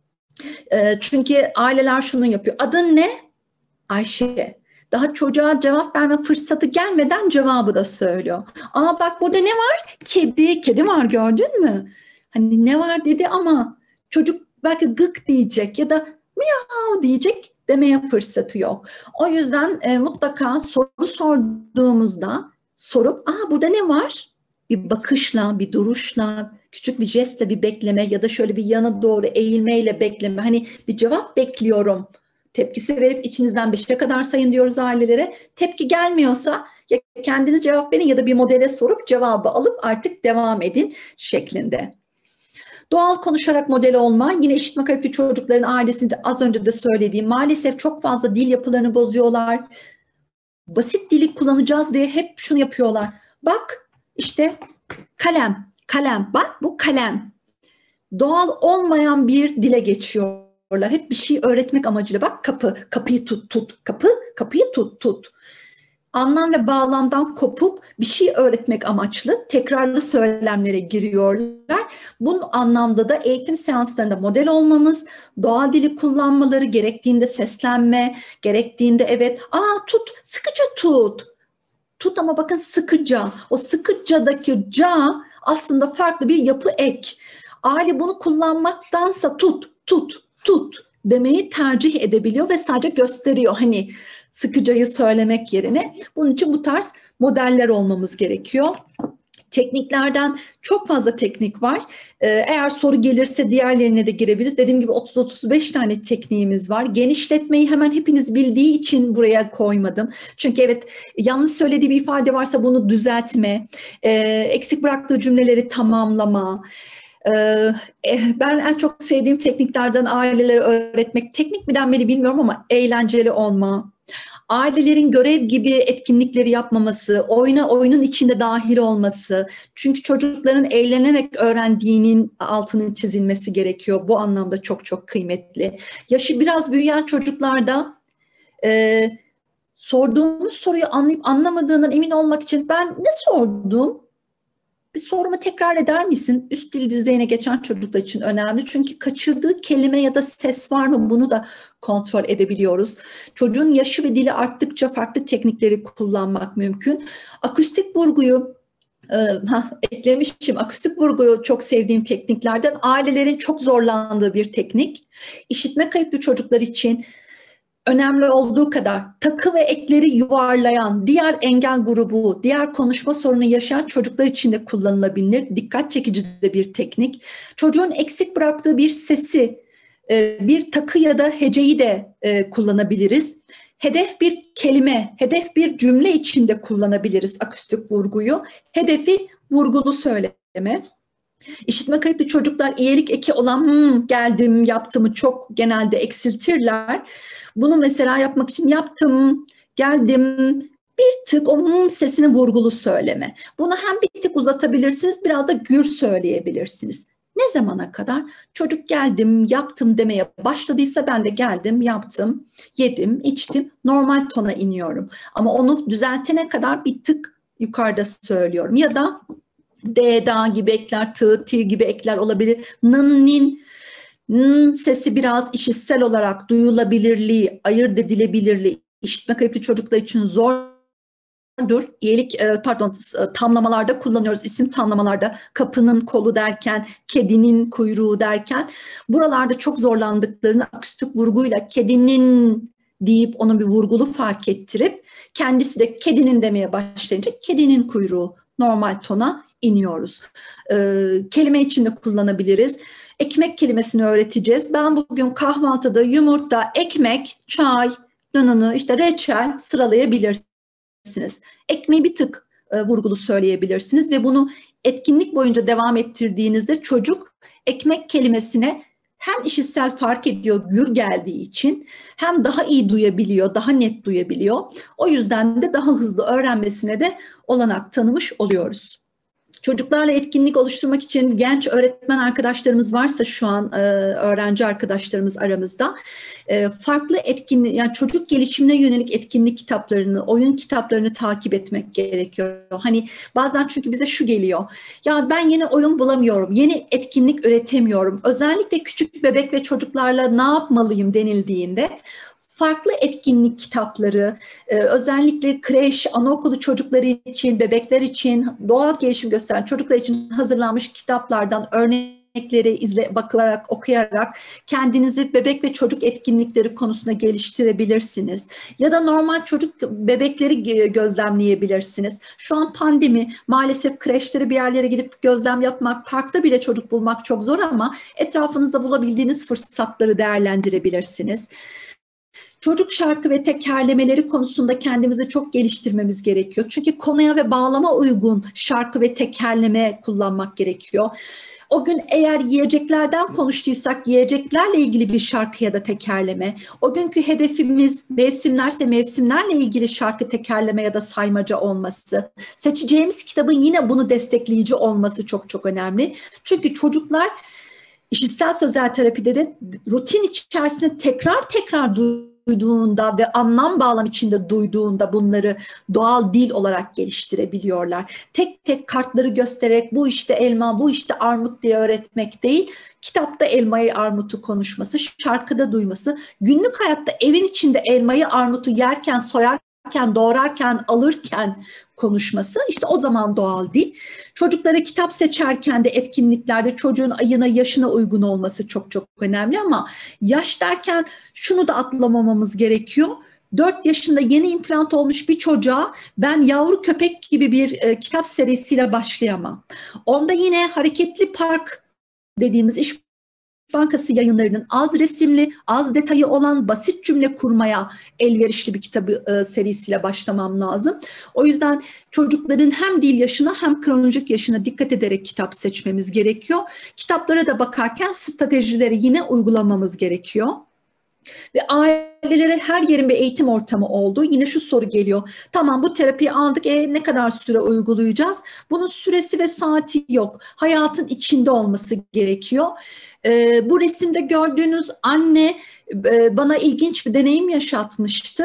Çünkü aileler şunu yapıyor. Adın ne? Ayşe. Daha çocuğa cevap verme fırsatı gelmeden cevabı da söylüyor. Bak burada ne var? Kedi. Kedi var, gördün mü? Hani ne var dedi ama çocuk belki gık diyecek ya da miyav diyecek, demeye fırsatı yok. O yüzden mutlaka soru sorduğumuzda sorup burada ne var? Bir bakışla, bir duruşla, küçük bir jestle bir bekleme ya da şöyle bir yana doğru eğilmeyle bekleme. Hani bir cevap bekliyorum tepkisi verip içinizden 5'e kadar sayın diyoruz ailelere. Tepki gelmiyorsa ya kendiniz cevap verin ya da bir modele sorup cevabı alıp artık devam edin şeklinde. Doğal konuşarak model olma. Yine işitme kayıplı çocukların ailesinde az önce de söylediğim, maalesef çok fazla dil yapılarını bozuyorlar. Basit dili kullanacağız diye hep şunu yapıyorlar. Bak işte kalem, kalem. Bak bu kalem. Doğal olmayan bir dile geçiyor. Hep bir şey öğretmek amacıyla. Bak kapı, kapıyı tut, kapı, kapıyı tut. Anlam ve bağlamdan kopup bir şey öğretmek amaçlı tekrarlı söylemlere giriyorlar. Bu anlamda da eğitim seanslarında model olmamız, doğal dili kullanmaları, gerektiğinde seslenme, gerektiğinde evet, tut, sıkıca tut. Tut ama bakın sıkıca. O sıkıcadaki ca aslında farklı bir yapı ek. Aile bunu kullanmaktansa tut demeyi tercih edebiliyor ve sadece gösteriyor, hani sıkıcayı söylemek yerine. Bunun için bu tarz modeller olmamız gerekiyor. Tekniklerden çok fazla teknik var. Eğer soru gelirse diğerlerine de girebiliriz. Dediğim gibi 30-35 tane tekniğimiz var. Genişletmeyi hemen hepiniz bildiği için buraya koymadım. Çünkü evet, yanlış söylediği bir ifade varsa bunu düzeltme, eksik bıraktığı cümleleri tamamlama. Ben en çok sevdiğim tekniklerden ailelere öğretmek, teknik mi denmeli bilmiyorum ama eğlenceli olma. Ailelerin görev gibi etkinlikleri yapmaması, oyunun içinde dahil olması. Çünkü çocukların eğlenerek öğrendiğinin altının çizilmesi gerekiyor. Bu anlamda çok çok kıymetli. Yaşı biraz büyüyen çocuklarda sorduğumuz soruyu anlayıp anlamadığından emin olmak için ben ne sordum? Bir sorumu tekrar eder misin? Üst dil düzeyine geçen çocuklar için önemli. Çünkü kaçırdığı kelime ya da ses var mı? Bunu da kontrol edebiliyoruz. Çocuğun yaşı ve dili arttıkça farklı teknikleri kullanmak mümkün. Akustik vurguyu eklemişim. Akustik vurguyu çok sevdiğim tekniklerden. Ailelerin çok zorlandığı bir teknik. İşitme kayıplı çocuklar için önemli olduğu kadar takı ve ekleri yuvarlayan diğer engel grubu, diğer konuşma sorunu yaşayan çocuklar için de kullanılabilir. Dikkat çekici de bir teknik. Çocuğun eksik bıraktığı bir sesi, bir takı ya da heceyi de kullanabiliriz. Hedef bir kelime, hedef bir cümle içinde kullanabiliriz akustik vurguyu. Hedefi vurgulu söyleme. İşitme kayıplı çocuklar iyilik eki olan geldim, yaptımı çok genelde eksiltirler. Bunu mesela yapmak için yaptım, geldim, bir tık o sesini vurgulu söyleme. Bunu hem bir tık uzatabilirsiniz, biraz da gür söyleyebilirsiniz. Ne zamana kadar? Çocuk geldim, yaptım demeye başladıysa ben de geldim, yaptım, yedim, içtim, normal tona iniyorum. Ama onu düzeltene kadar bir tık yukarıda söylüyorum. Ya da D, da gibi ekler, t, t gibi ekler olabilir. Nın, nin, sesi biraz işitsel olarak duyulabilirliği, ayırt edilebilirliği, işitme kayıplı çocuklar için zordur. Tamlamalarda kullanıyoruz, isim tamlamalarda kapının kolu derken, kedinin kuyruğu derken. Buralarda çok zorlandıklarını akustik vurguyla kedinin deyip onu bir vurgulu fark ettirip kendisi de kedinin demeye başlayınca kedinin kuyruğu normal tona iniyoruz. Kelime içinde kullanabiliriz. Ekmek kelimesini öğreteceğiz. Ben bugün kahvaltıda yumurta, ekmek, çay, işte reçel sıralayabilirsiniz. Ekmeği bir tık vurgulu söyleyebilirsiniz ve bunu etkinlik boyunca devam ettirdiğinizde çocuk ekmek kelimesine hem işitsel fark ediyor gür geldiği için, hem daha iyi duyabiliyor, daha net duyabiliyor. O yüzden de daha hızlı öğrenmesine de olanak tanımış oluyoruz. Çocuklarla etkinlik oluşturmak için genç öğretmen arkadaşlarımız varsa şu an öğrenci arkadaşlarımız aramızda farklı etkinlik, yani çocuk gelişimine yönelik etkinlik kitaplarını, oyun kitaplarını takip etmek gerekiyor. Hani bazen çünkü bize şu geliyor. Ya ben yeni oyun bulamıyorum, yeni etkinlik üretemiyorum. Özellikle küçük bebek ve çocuklarla ne yapmalıyım denildiğinde farklı etkinlik kitapları, özellikle kreş, anaokulu çocukları için, bebekler için, doğal gelişim gösteren çocuklar için hazırlanmış kitaplardan örnekleri bakarak, okuyarak kendinizi bebek ve çocuk etkinlikleri konusunda geliştirebilirsiniz. Ya da normal çocuk bebekleri gözlemleyebilirsiniz. Şu an pandemi, maalesef kreşlere bir yerlere gidip gözlem yapmak, parkta bile çocuk bulmak çok zor ama etrafınızda bulabildiğiniz fırsatları değerlendirebilirsiniz. Çocuk şarkı ve tekerlemeleri konusunda kendimizi çok geliştirmemiz gerekiyor. Çünkü konuya ve bağlama uygun şarkı ve tekerleme kullanmak gerekiyor. O gün eğer yiyeceklerden konuştuysak yiyeceklerle ilgili bir şarkı ya da tekerleme, o günkü hedefimiz mevsimlerse mevsimlerle ilgili şarkı, tekerleme ya da saymaca olması, seçeceğimiz kitabın yine bunu destekleyici olması çok çok önemli. Çünkü çocuklar işitsel sözel terapide de rutin içerisinde tekrar duyduğunda ve anlam bağlam içinde duyduğunda bunları doğal dil olarak geliştirebiliyorlar. Tek tek kartları göstererek bu işte elma, bu işte armut diye öğretmek değil, kitapta elmayı, armutu konuşması, şarkıda duyması, günlük hayatta evin içinde elmayı, armutu yerken, soyarken, doğrarken, alırken konuşması, işte o zaman doğal dil. Çocuklara kitap seçerken de etkinliklerde çocuğun ayına, yaşına uygun olması çok çok önemli ama yaş derken şunu da atlamamamız gerekiyor. 4 yaşında yeni implant olmuş bir çocuğa ben Yavru Köpek gibi bir kitap serisiyle başlayamam. Onda yine Hareketli Park dediğimiz İş Bankası yayınlarının az resimli, az detayı olan basit cümle kurmaya elverişli bir kitabı serisiyle başlamam lazım. O yüzden çocukların hem dil yaşına hem kronolojik yaşına dikkat ederek kitap seçmemiz gerekiyor. Kitaplara da bakarken stratejileri yine uygulamamız gerekiyor. Ve ailelere her yerin bir eğitim ortamı oldu. Yine şu soru geliyor. Tamam, bu terapiyi aldık. Ne kadar süre uygulayacağız? Bunun süresi ve saati yok. Hayatın içinde olması gerekiyor. Bu resimde gördüğünüz anne bana ilginç bir deneyim yaşatmıştı.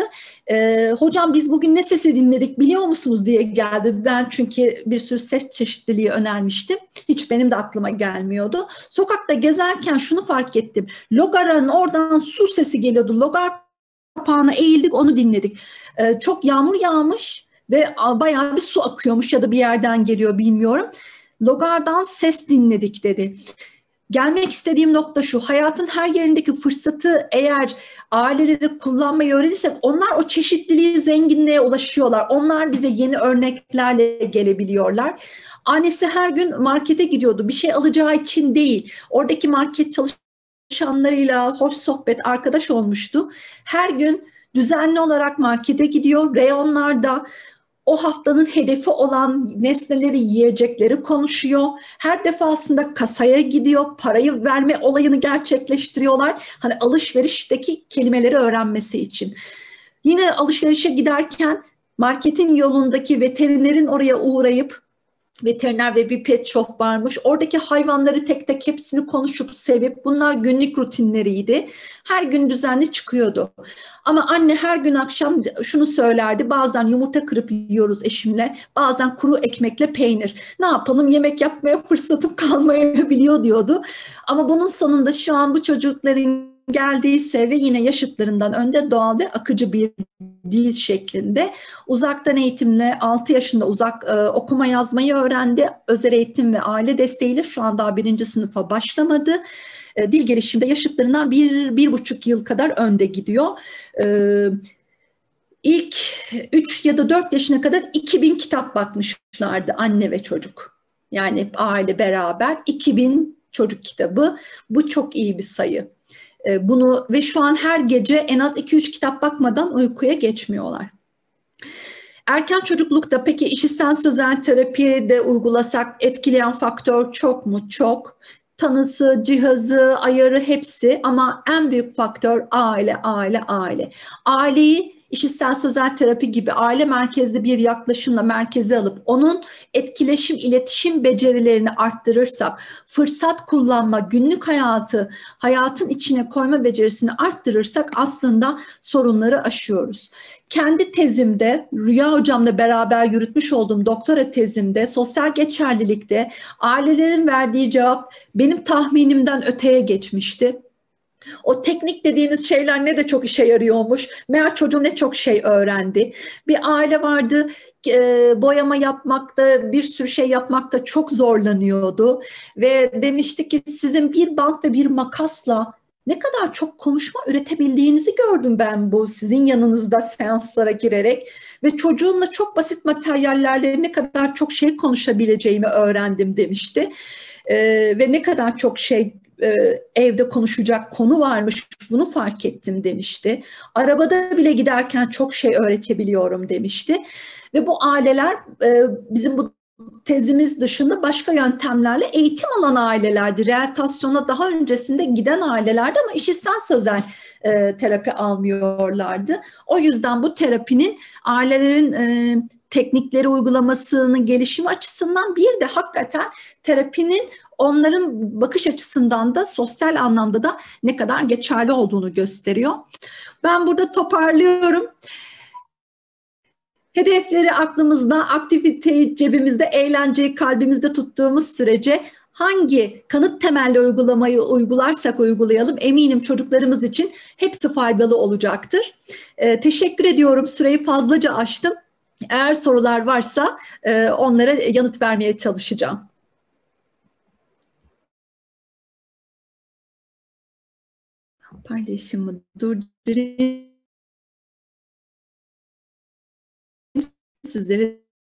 Hocam biz bugün ne sesi dinledik biliyor musunuz diye geldi. Ben çünkü bir sürü ses çeşitliliği önermiştim. Hiç benim de aklıma gelmiyordu. Sokakta gezerken şunu fark ettim. Logarın oradan su sesi geliyordu. Logar kapağına eğildik, onu dinledik. Çok yağmur yağmış ve bayağı bir su akıyormuş ya da bir yerden geliyor bilmiyorum. Logardan ses dinledik dedi. Gelmek istediğim nokta şu: hayatın her yerindeki fırsatı eğer aileleri kullanmayı öğrenirsek onlar o çeşitliliği, zenginliğe ulaşıyorlar. Onlar bize yeni örneklerle gelebiliyorlar. Annesi her gün markete gidiyordu, bir şey alacağı için değil. Oradaki market çalışanlarıyla hoş sohbet, arkadaş olmuştu. Her gün düzenli olarak markete gidiyor, reyonlarda o haftanın hedefi olan nesneleri, yiyecekleri konuşuyor. Her defasında kasaya gidiyor, parayı verme olayını gerçekleştiriyorlar. Hani alışverişteki kelimeleri öğrenmesi için. Yine alışverişe giderken marketin yolundaki veterinerin oraya uğrayıp, veteriner ve bir pet shop varmış. Oradaki hayvanları tek tek hepsini konuşup sevip, bunlar günlük rutinleriydi. Her gün düzenli çıkıyordu. Ama anne her gün akşam şunu söylerdi: bazen yumurta kırıp yiyoruz eşimle, bazen kuru ekmekle peynir. Ne yapalım, yemek yapmaya fırsatım kalmayabiliyor diyordu. Ama bunun sonunda şu an bu çocukların geldiği seviye yine yaşıtlarından önde, doğal ve akıcı bir dil şeklinde. Uzaktan eğitimle 6 yaşında okuma yazmayı öğrendi. Özel eğitim ve aile desteğiyle şu an daha 1. sınıfa başlamadı. Dil gelişiminde yaşıtlarından 1,5 yıl kadar önde gidiyor. İlk 3 ya da 4 yaşına kadar 2000 kitap bakmışlardı anne ve çocuk. Yani aile beraber 2000 çocuk kitabı. Bu çok iyi bir sayı. Bunu ve şu an her gece en az 2-3 kitap bakmadan uykuya geçmiyorlar. Erken çocuklukta peki işitsel sözel terapiyi de uygulasak etkileyen faktör çok mu? Çok. Tanısı, cihazı, ayarı hepsi, ama en büyük faktör aile, aile, aile. Aileyi işitsel sözel terapi gibi aile merkezli bir yaklaşımla merkeze alıp onun etkileşim, iletişim becerilerini arttırırsak, fırsat kullanma, günlük hayatın içine koyma becerisini arttırırsak aslında sorunları aşıyoruz. Kendi tezimde, Rüya Hocam'la beraber yürütmüş olduğum doktora tezimde, sosyal geçerlilikte ailelerin verdiği cevap benim tahminimden öteye geçmişti. O teknik dediğiniz şeyler ne de çok işe yarıyormuş. Meğer çocuğum ne çok şey öğrendi. Bir aile vardı, boyama yapmakta, bir sürü şey yapmakta çok zorlanıyordu. Ve demişti ki sizin bir bant ve bir makasla ne kadar çok konuşma üretebildiğinizi gördüm ben bu sizin yanınızda seanslara girerek. Ve çocuğumla çok basit materyallerle ne kadar çok şey konuşabileceğimi öğrendim demişti. Ve ne kadar çok şey evde konuşacak konu varmış, bunu fark ettim demişti. Arabada bile giderken çok şey öğretebiliyorum demişti. Ve bu aileler bizim bu tezimiz dışında başka yöntemlerle eğitim alan ailelerdi. Rehabilitasyona daha öncesinde giden ailelerdi ama işitsel sözel terapi almıyorlardı. O yüzden bu terapinin ailelerin teknikleri uygulamasının gelişimi açısından, bir de hakikaten terapinin onların bakış açısından da sosyal anlamda da ne kadar geçerli olduğunu gösteriyor. Ben burada toparlıyorum. Hedefleri aklımızda, aktiviteyi cebimizde, eğlenceyi kalbimizde tuttuğumuz sürece hangi kanıt temelli uygulamayı uygularsak uygulayalım, eminim çocuklarımız için hepsi faydalı olacaktır. Teşekkür ediyorum. Süreyi fazlaca aştım. Eğer sorular varsa onlara yanıt vermeye çalışacağım. Paylaşımı durdurayım. sizleri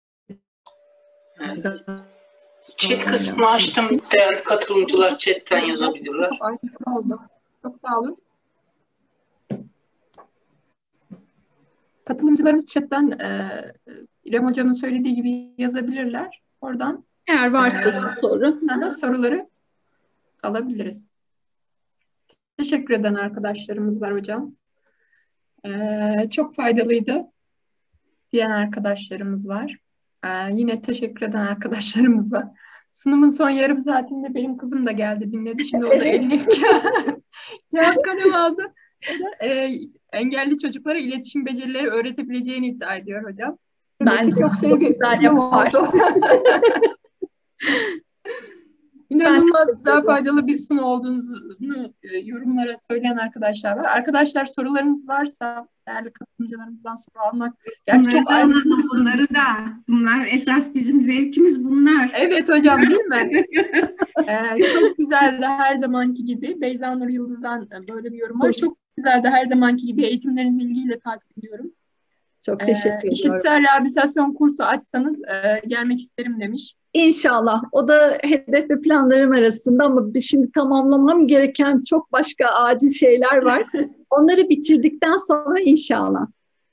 Evet. Chat kısmını açtım. Değerli katılımcılar chatten yazabilirler. Çok ayrıntılı oldu. Çok sağ olun. Katılımcılarımız chatten İrem Hocam'ın söylediği gibi yazabilirler. Oradan eğer varsa soru. soruları alabiliriz. Teşekkür eden arkadaşlarımız var hocam. Çok faydalıydı diyen arkadaşlarımız var. Yine teşekkür eden arkadaşlarımız var. Sunumun son yarım saatinde benim kızım da geldi dinledi. Şimdi o da eline kağıt kalem aldı. O da, engelli çocuklara iletişim becerileri öğretebileceğini iddia ediyor hocam. Bence çok sevgi yapar. oldu. İnanılmaz güzel, faydalı bir sunu olduğunuzu yorumlara söyleyen arkadaşlar var. Arkadaşlar sorularınız varsa değerli katılımcılarımızdan soru almak gerçi çok ayrıntılı bir sunu. Bunları da. Bunlar esas bizim zevkimiz bunlar. Evet hocam, değil mi? Çok güzeldi her zamanki gibi. Beyza Nur Yıldız'dan böyle bir yorum var. Çok güzeldi her zamanki gibi. Eğitimlerinizi ilgiyle takip ediyorum. Çok teşekkür ediyorum. İşitsel rehabilitasyon kursu açsanız gelmek isterim demiş. İnşallah. O da hedef ve planlarım arasında ama şimdi tamamlamam gereken çok başka acil şeyler var. Onları bitirdikten sonra inşallah.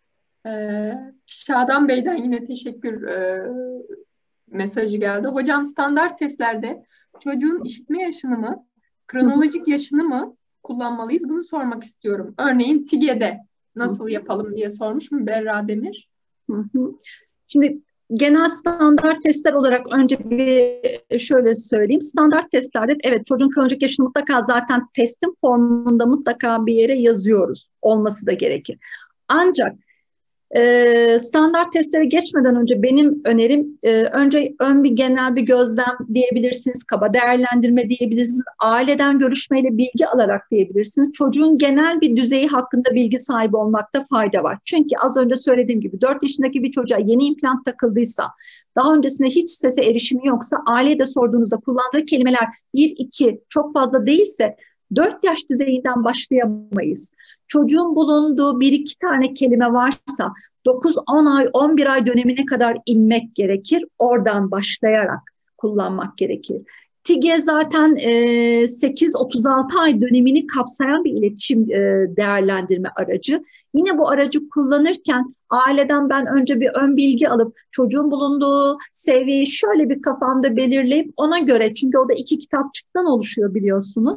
Şadan Bey'den yine teşekkür mesajı geldi. Hocam, standart testlerde çocuğun işitme yaşını mı, kronolojik yaşını mı kullanmalıyız? Bunu sormak istiyorum. Örneğin TİGE'de nasıl yapalım diye sormuş mu Berra Demir? Şimdi genel standart testler olarak önce bir şöyle söyleyeyim. Standart testlerde evet çocuğun kronolojik yaşını mutlaka zaten testin formunda mutlaka bir yere yazıyoruz. Olması da gerekir. Ancak standart testlere geçmeden önce benim önerim önce bir genel bir gözlem diyebilirsiniz, kaba değerlendirme diyebilirsiniz, aileden görüşmeyle bilgi alarak diyebilirsiniz. Çocuğun genel bir düzeyi hakkında bilgi sahibi olmakta fayda var. Çünkü az önce söylediğim gibi 4 yaşındaki bir çocuğa yeni implant takıldıysa, daha öncesinde hiç sese erişimi yoksa, aileye de sorduğunuzda kullandığı kelimeler 1-2 çok fazla değilse 4 yaş düzeyinden başlayamayız. Çocuğun bulunduğu 1-2 tane kelime varsa 9-10 ay, 11 ay dönemine kadar inmek gerekir. Oradan başlayarak kullanmak gerekir. TİGE zaten 8-36 ay dönemini kapsayan bir iletişim değerlendirme aracı. Yine bu aracı kullanırken aileden ben önce bir ön bilgi alıp çocuğun bulunduğu seviyeyi şöyle bir kafamda belirleyip ona göre, çünkü o da 2 kitapçıktan oluşuyor biliyorsunuz.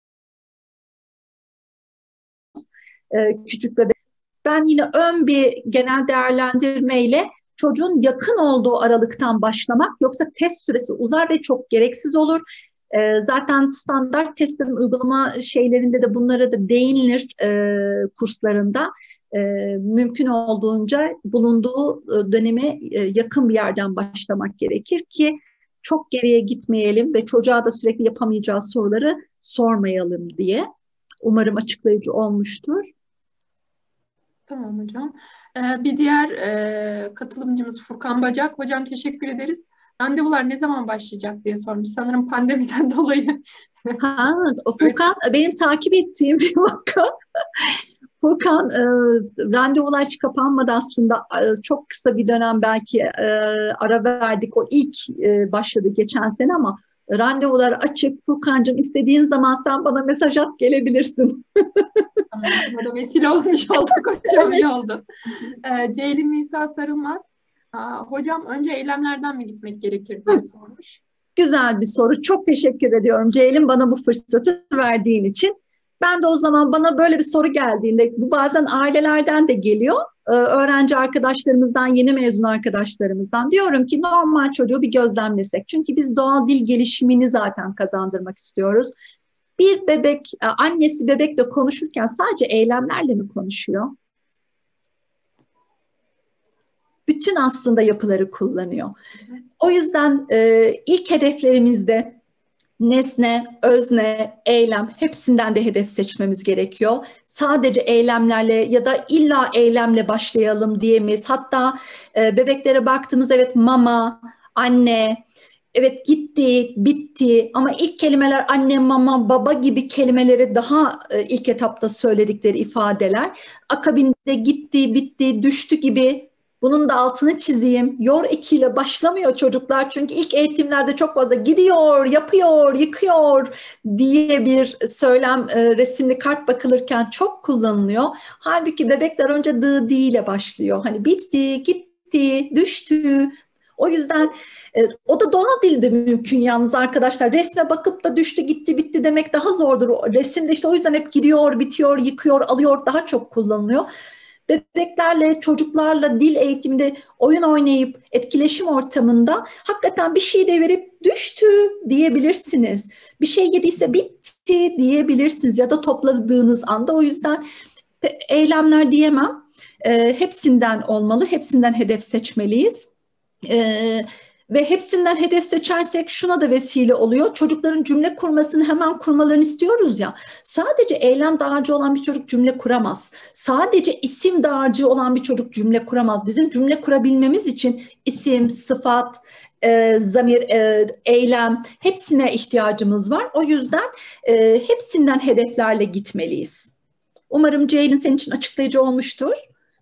Küçük bebek. Ben yine ön bir genel değerlendirmeyle çocuğun yakın olduğu aralıktan başlamak, yoksa test süresi uzar ve çok gereksiz olur. Zaten standart testlerin uygulama şeylerinde de bunlara da değinilir kurslarında. Mümkün olduğunca bulunduğu döneme yakın bir yerden başlamak gerekir ki çok geriye gitmeyelim ve çocuğa da sürekli yapamayacağı soruları sormayalım diye. Umarım açıklayıcı olmuştur. Tamam hocam. Bir diğer katılımcımız Furkan Bacak. Hocam teşekkür ederiz. Randevular ne zaman başlayacak diye sormuş. Sanırım pandemiden dolayı. Furkan benim takip ettiğim bir vaka. Furkan randevular hiç kapanmadı aslında. Çok kısa bir dönem belki ara verdik. O ilk başladı geçen sene ama randevular açık. Furkancığım, istediğin zaman sen bana mesaj at, gelebilirsin. Tamam, buna da vesile olmuş olduk hocam, iyi oldu. Ceylin Nisa Sarılmaz. Hocam önce eylemlerden mi gitmek gerekir diye sormuş. Güzel bir soru. Çok teşekkür ediyorum Ceylin, bana bu fırsatı verdiğin için. Ben de o zaman bana böyle bir soru geldiğinde, bu bazen ailelerden de geliyor, öğrenci arkadaşlarımızdan, yeni mezun arkadaşlarımızdan, diyorum ki normal çocuğu bir gözlemlesek. Çünkü biz doğal dil gelişimini zaten kazandırmak istiyoruz. Bir bebek, annesi bebekle konuşurken sadece eylemlerle mi konuşuyor? Bütün aslında yapıları kullanıyor. O yüzden ilk hedeflerimizde nesne, özne, eylem, hepsinden de hedef seçmemiz gerekiyor. Sadece eylemlerle ya da illa eylemle başlayalım diyemeyiz. Hatta bebeklere baktığımızda evet mama, anne, evet gitti, bitti, ama ilk kelimeler anne, mama, baba gibi kelimeleri daha ilk etapta söyledikleri ifadeler. Akabinde gitti, bitti, düştü gibi Bunun da altını çizeyim. Yor ekiyle başlamıyor çocuklar. Çünkü ilk eğitimlerde çok fazla gidiyor, yapıyor, yıkıyor diye bir söylem resimli kart bakılırken çok kullanılıyor. Halbuki bebekler önce dı di ile başlıyor. Hani bitti, gitti, düştü. O yüzden o da doğal dilde mümkün yalnız arkadaşlar. Resme bakıp da düştü, gitti, bitti demek daha zordur. Resimde işte o yüzden hep gidiyor, bitiyor, yıkıyor, alıyor daha çok kullanılıyor. Bebeklerle, çocuklarla dil eğitiminde oyun oynayıp etkileşim ortamında hakikaten bir şey de verip düştü diyebilirsiniz. Bir şey yediyse bitti diyebilirsiniz ya da topladığınız anda. O yüzden eylemler diyemem. Hepsinden olmalı, hepsinden hedef seçmeliyiz. Ve hepsinden hedef seçersek şuna da vesile oluyor. Çocukların cümle kurmasını hemen kurmalarını istiyoruz ya. Sadece eylem dağarcığı olan bir çocuk cümle kuramaz. Sadece isim dağarcığı olan bir çocuk cümle kuramaz. Bizim cümle kurabilmemiz için isim, sıfat, zamir, eylem hepsine ihtiyacımız var. O yüzden hepsinden hedeflerle gitmeliyiz. Umarım Ceylin senin için açıklayıcı olmuştur.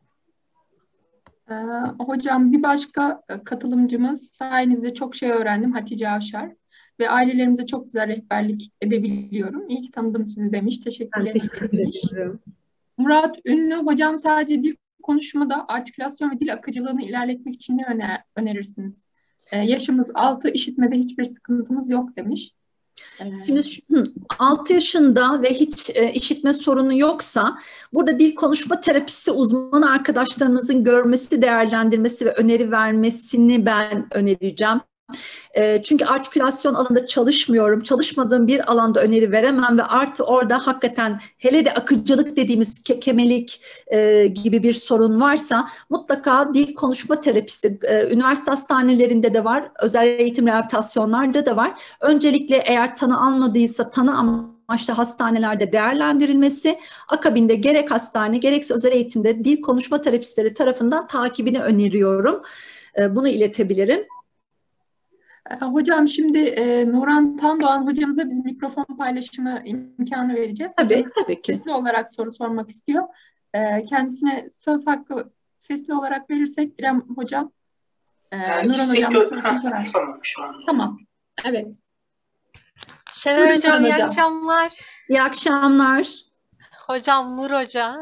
Hocam bir başka katılımcımız sayenizde çok şey öğrendim Hatice Avşar ve ailelerimize çok güzel rehberlik edebiliyorum. İyi ki tanıdım sizi demiş. Teşekkürlerimi iletmiş. Murat Ünlü hocam sadece dil konuşmada artikülasyon ve dil akıcılığını ilerletmek için ne önerirsiniz? Yaşımız 6, işitmede hiçbir sıkıntımız yok demiş. Şimdi 6 yaşında ve hiç işitme sorunu yoksa burada dil konuşma terapisi uzmanı arkadaşlarımızın görmesi, değerlendirmesi ve öneri vermesini ben önereceğim. Çünkü artikülasyon alanında çalışmıyorum. Çalışmadığım bir alanda öneri veremem ve artı orada hakikaten hele de akıcılık dediğimiz kekemelik gibi bir sorun varsa mutlaka dil konuşma terapisi üniversite hastanelerinde de var, özel eğitim rehabilitasyonlarda da var. Öncelikle eğer tanı almadıysa tanı amaçlı hastanelerde değerlendirilmesi, akabinde gerek hastane gerekse özel eğitimde dil konuşma terapistleri tarafından takibini öneriyorum. Bunu iletebilirim. Hocam şimdi Nurhan Tandoğan hocamıza biz mikrofon paylaşımı imkanı vereceğiz. Tabii ki. Sesli olarak soru sormak istiyor. Kendisine söz hakkı sesli olarak verirsek İrem hocam, Nurhan hocam sorusunu sorar. Tamam şu anda. Tamam. Evet. Sever hocam, iyi akşamlar. İyi akşamlar. Hocam Nur Hoca.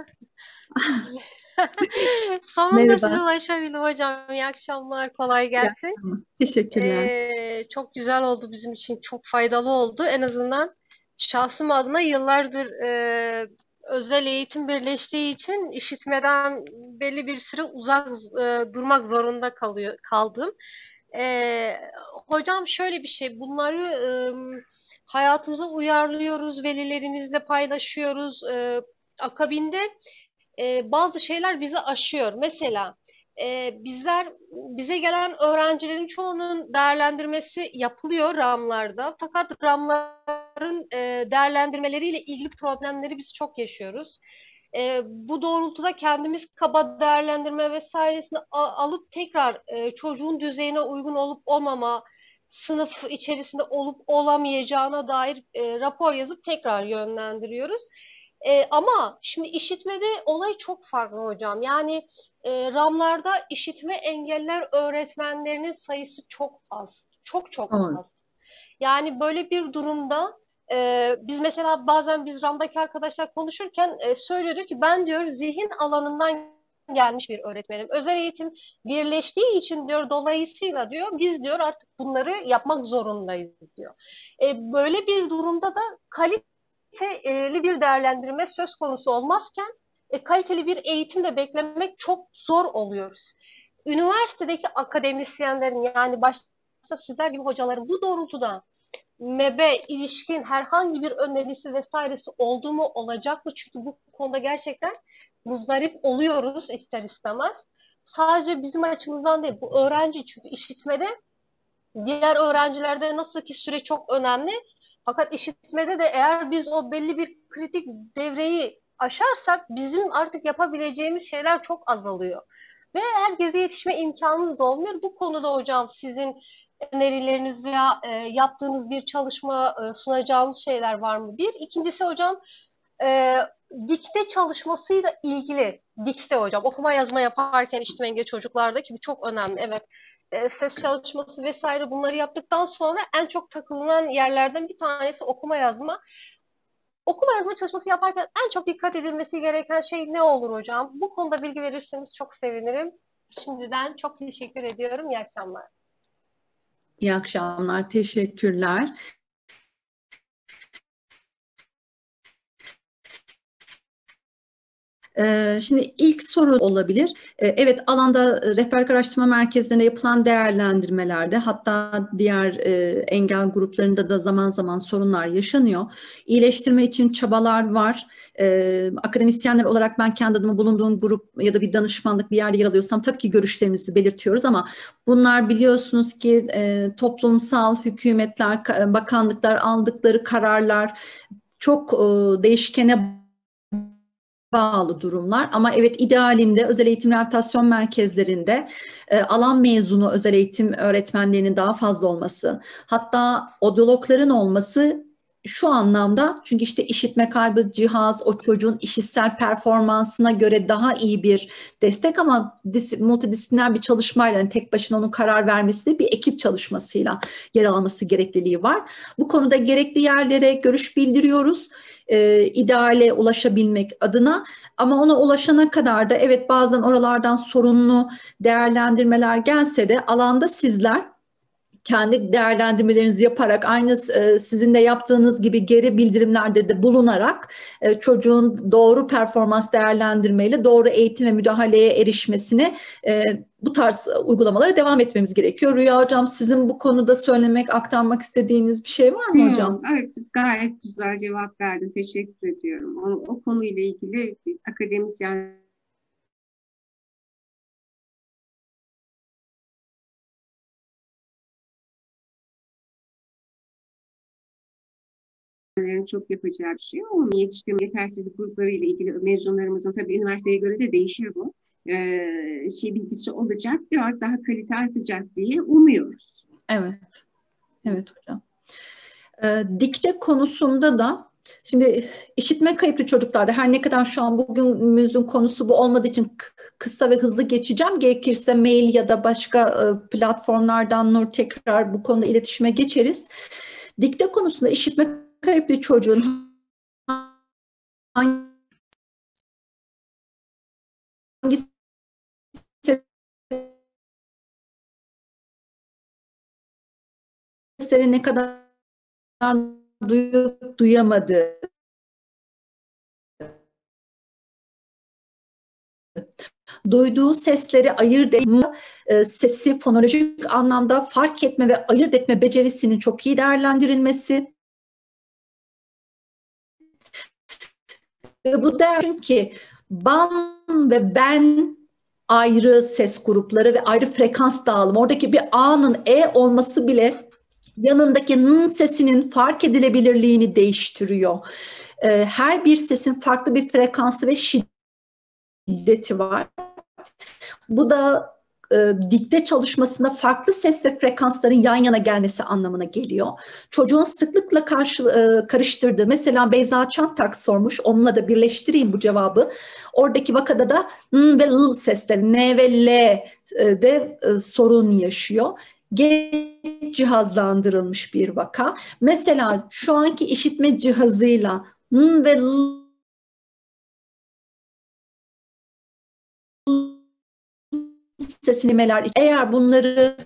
Sonunda size ulaşabildim hocam. İyi akşamlar, kolay gelsin. Teşekkürler. Çok güzel oldu bizim için, çok faydalı oldu. En azından şahsım adına yıllardır özel eğitim birleştiği için işitmeden belli bir süre uzak durmak zorunda kaldım. Hocam şöyle bir şey, bunları hayatımıza uyarlıyoruz, velilerimizle paylaşıyoruz. Akabinde bazı şeyler bizi aşıyor. Mesela bize gelen öğrencilerin çoğunun değerlendirmesi yapılıyor RAM'larda. Fakat RAM'ların değerlendirmeleriyle ilgili problemleri biz çok yaşıyoruz. Bu doğrultuda kendimiz kaba değerlendirme vesairesini alıp tekrar çocuğun düzeyine uygun olup olmama, sınıf içerisinde olup olamayacağına dair rapor yazıp tekrar yönlendiriyoruz. Ama şimdi işitmede olay çok farklı hocam. Yani RAM'larda işitme engeller öğretmenlerinin sayısı çok az. Çok az. Yani böyle bir durumda biz mesela bazen biz RAM'daki arkadaşlar konuşurken söylüyordu ki ben diyor zihin alanından gelmiş bir öğretmenim. Özel eğitim birleştiği için diyor dolayısıyla diyor biz diyor artık bunları yapmak zorundayız diyor. Böyle bir durumda da kaliteli bir değerlendirme söz konusu olmazken kaliteli bir eğitim de beklemek çok zor oluyoruz. Üniversitedeki akademisyenlerin yani başta sizler gibi hocaların bu doğrultuda MEB'e ilişkin herhangi bir önerisi vesairesi oldu mu olacak mı? Çünkü bu konuda gerçekten muzdarip oluyoruz ister istemez. Sadece bizim açımızdan değil bu öğrenci çünkü işitmede diğer öğrencilerde nasıl ki süre çok önemli. Fakat işitmede de eğer biz o belli bir kritik devreyi aşarsak bizim artık yapabileceğimiz şeyler çok azalıyor. Ve herkese yetişme imkanımız da olmuyor. Bu konuda hocam sizin önerileriniz veya yaptığınız bir çalışma sunacağınız şeyler var mı? Bir. İkincisi hocam dikte çalışmasıyla ilgili, dikte hocam, okuma yazma yaparken işitme engelli çocuklardaki bu çok önemli. Evet, ses çalışması vesaire bunları yaptıktan sonra en çok takılınan yerlerden bir tanesi okuma yazma. Okuma yazma çalışması yaparken en çok dikkat edilmesi gereken şey ne olur hocam? Bu konuda bilgi verirseniz çok sevinirim. Şimdiden çok teşekkür ediyorum. İyi akşamlar. İyi akşamlar, teşekkürler. Şimdi ilk soru olabilir. Evet, alanda rehberlik araştırma merkezlerinde yapılan değerlendirmelerde, hatta diğer engel gruplarında da zaman zaman sorunlar yaşanıyor. İyileştirme için çabalar var. Akademisyenler olarak ben kendi adıma bulunduğum grup ya da bir danışmanlık bir yerde yer alıyorsam tabii ki görüşlerimizi belirtiyoruz ama bunlar biliyorsunuz ki toplumsal hükümetler, bakanlıklar aldıkları kararlar çok değişkene bağlı durumlar ama evet, idealinde özel eğitim rehabilitasyon merkezlerinde alan mezunu özel eğitim öğretmenlerinin daha fazla olması, hatta odologların olması şu anlamda, çünkü işte işitme kaybı cihaz o çocuğun işitsel performansına göre daha iyi bir destek ama multidisipliner bir çalışmayla, yani tek başına onun karar vermesi de bir ekip çalışmasıyla yer alması gerekliliği var. Bu konuda gerekli yerlere görüş bildiriyoruz. İdeale ulaşabilmek adına, ama ona ulaşana kadar da evet, bazen oralardan sorunlu değerlendirmeler gelse de alanda sizler kendi değerlendirmelerinizi yaparak aynı sizin de yaptığınız gibi geri bildirimlerde de bulunarak çocuğun doğru performans değerlendirmeyle doğru eğitim ve müdahaleye erişmesine bu tarz uygulamalara devam etmemiz gerekiyor. Rüya Hocam, sizin bu konuda söylemek, aktarmak istediğiniz bir şey var mı hocam? Evet, gayet güzel cevap verdin. Teşekkür ediyorum. O konuyla ilgili akademisyen çok yapacağı bir şey ama yetiştirme yetersizlik grupları ile ilgili mezunlarımızın, tabii üniversiteye göre de değişir bu. Bilgisi olacak, biraz daha kalite artacak diye umuyoruz. Evet, evet hocam. Dikte konusunda da şimdi işitme kayıplı çocuklarda, her ne kadar şu an bugünümüzün konusu bu olmadığı için kısa ve hızlı geçeceğim. Gerekirse mail ya da başka platformlardan Nur tekrar bu konuda iletişime geçeriz. Dikte konusunda işitme kayıplı çocuğun hangi sesleri ne kadar duyup duyamadığı, duyduğu sesleri ayırt etme, sesi fonolojik anlamda fark etme ve ayırt etme becerisinin çok iyi değerlendirilmesi. Ve bu der ki ban ve ben ayrı ses grupları ve ayrı frekans dağılımı. Oradaki bir A'nın E olması bile yanındaki N sesinin fark edilebilirliğini değiştiriyor. Her bir sesin farklı bir frekansı ve şiddeti var. Bu da dikte çalışmasında farklı ses ve frekansların yan yana gelmesi anlamına geliyor. Çocuğun sıklıkla karıştırdığı, mesela Beyza Çantak sormuş, onunla da birleştireyim bu cevabı. Oradaki vakada da N ve L sesleri, N ve L de sorun yaşıyor. Geç cihazlandırılmış bir vaka. Mesela şu anki işitme cihazıyla N ve L seslemeler, eğer bunları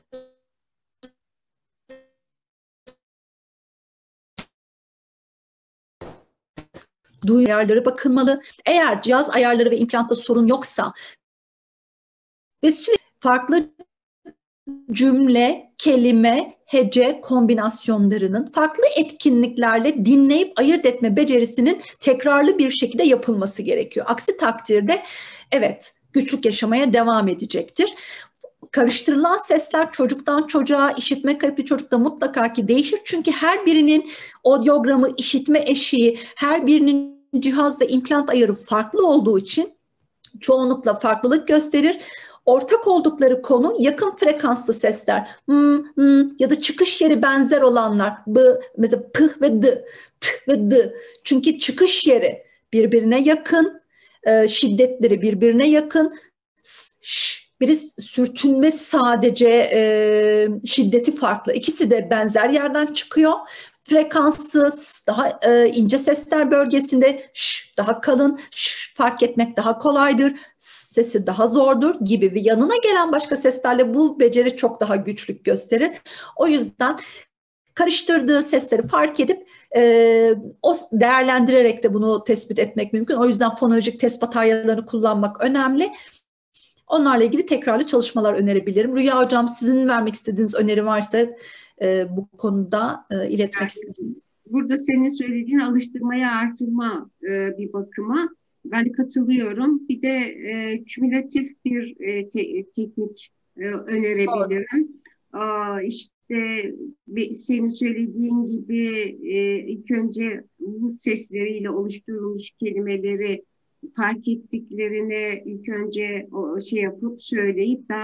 duyu ayarları bakılmalı. Eğer cihaz ayarları ve implantta sorun yoksa ve sürekli farklı cümle, kelime, hece kombinasyonlarının farklı etkinliklerle dinleyip ayırt etme becerisinin tekrarlı bir şekilde yapılması gerekiyor. Aksi takdirde evet, güçlük yaşamaya devam edecektir. Karıştırılan sesler çocuktan çocuğa, işitme kayıplı çocukta mutlaka ki değişir. Çünkü her birinin odyogramı, işitme eşiği, her birinin cihaz ve implant ayarı farklı olduğu için çoğunlukla farklılık gösterir. Ortak oldukları konu yakın frekanslı sesler, ya da çıkış yeri benzer olanlar, mesela p ve d, t ve d. Çünkü çıkış yeri birbirine yakın, şiddetleri birbirine yakın. Biri sürtünme sadece, şiddeti farklı. İkisi de benzer yerden çıkıyor. Frekansı daha ince sesler bölgesinde daha kalın, fark etmek daha kolaydır, sesi daha zordur gibi ve yanına gelen başka seslerle bu beceri çok daha güçlük gösterir. O yüzden karıştırdığı sesleri fark edip o değerlendirerek de bunu tespit etmek mümkün. O yüzden fonolojik test bataryalarını kullanmak önemli. Onlarla ilgili tekrarlı çalışmalar önerebilirim. Rüya Hocam, sizin vermek istediğiniz öneri varsa bu konuda iletmek istediğiniz. Burada senin söylediğin alıştırmaya artırma bir bakıma ben de katılıyorum. Bir de kümülatif bir teknik önerebilirim. İşte senin söylediğin gibi ilk önce bu sesleriyle oluşturulmuş kelimeleri fark ettiklerini ilk önce yapıp söyleyip daha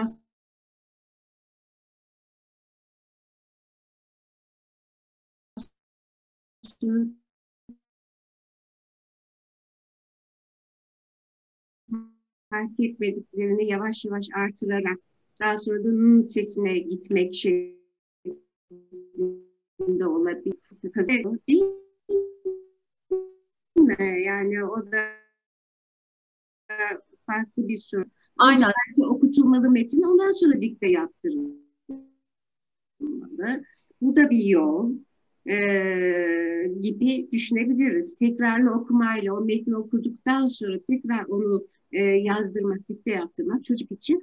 sonra fark etmediklerini yavaş yavaş artırarak daha sonra da n sesine gitmek şeklinde olabilir. Değil mi? Yani o da farklı bir soru. Aynen. Okutulmalı metin, ondan sonra dikte yaptırılmalı. Bu da bir yol gibi düşünebiliriz. Tekrarlı okumayla o metni okuduktan sonra tekrar onu yazdırmak, dikte yaptırmak çocuk için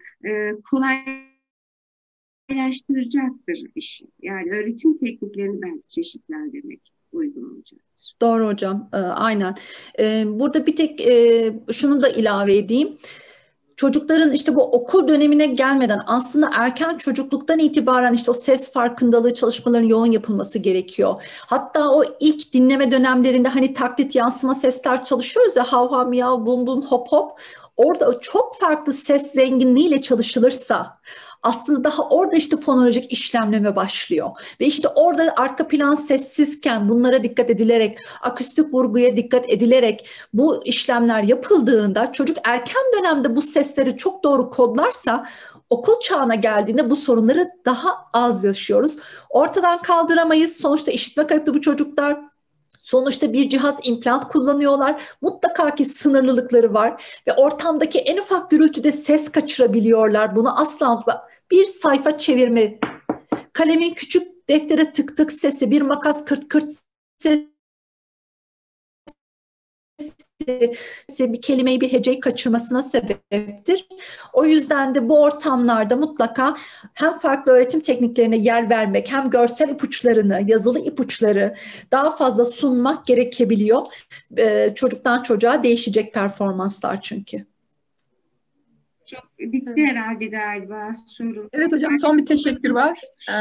kolaylaştıracaktır işi. Yani öğretim tekniklerini belki çeşitlendirmek uygun olacaktır. Doğru hocam, aynen. Burada bir tek şunu da ilave edeyim. Çocukların işte bu okul dönemine gelmeden aslında erken çocukluktan itibaren işte o ses farkındalığı çalışmalarının yoğun yapılması gerekiyor. Hatta o ilk dinleme dönemlerinde hani taklit yansıma sesler çalışıyoruz ya, hav hav miyav bum bum hop hop. Orada çok farklı ses zenginliğiyle çalışılırsa aslında daha orada işte fonolojik işlemleme başlıyor. Ve işte orada arka plan sessizken bunlara dikkat edilerek, akustik vurguya dikkat edilerek bu işlemler yapıldığında çocuk erken dönemde bu sesleri çok doğru kodlarsa okul çağına geldiğinde bu sorunları daha az yaşıyoruz. Ortadan kaldıramayız. Sonuçta işitme kayıplı bu çocuklar. Sonuçta bir cihaz, implant kullanıyorlar. Mutlaka ki sınırlılıkları var ve ortamdaki en ufak gürültüde ses kaçırabiliyorlar. Bunu asla unutma. Bir sayfa çevirme, kalemin küçük deftere tık tık sesi, bir makas kırt kırt sesi, bir kelimeyi, bir heceyi kaçırmasına sebeptir. O yüzden de bu ortamlarda mutlaka hem farklı öğretim tekniklerine yer vermek, hem görsel ipuçlarını, yazılı ipuçları daha fazla sunmak gerekebiliyor. Çocuktan çocuğa değişecek performanslar çünkü. Çok bitti herhalde galiba soru. Evet hocam, son bir teşekkür var.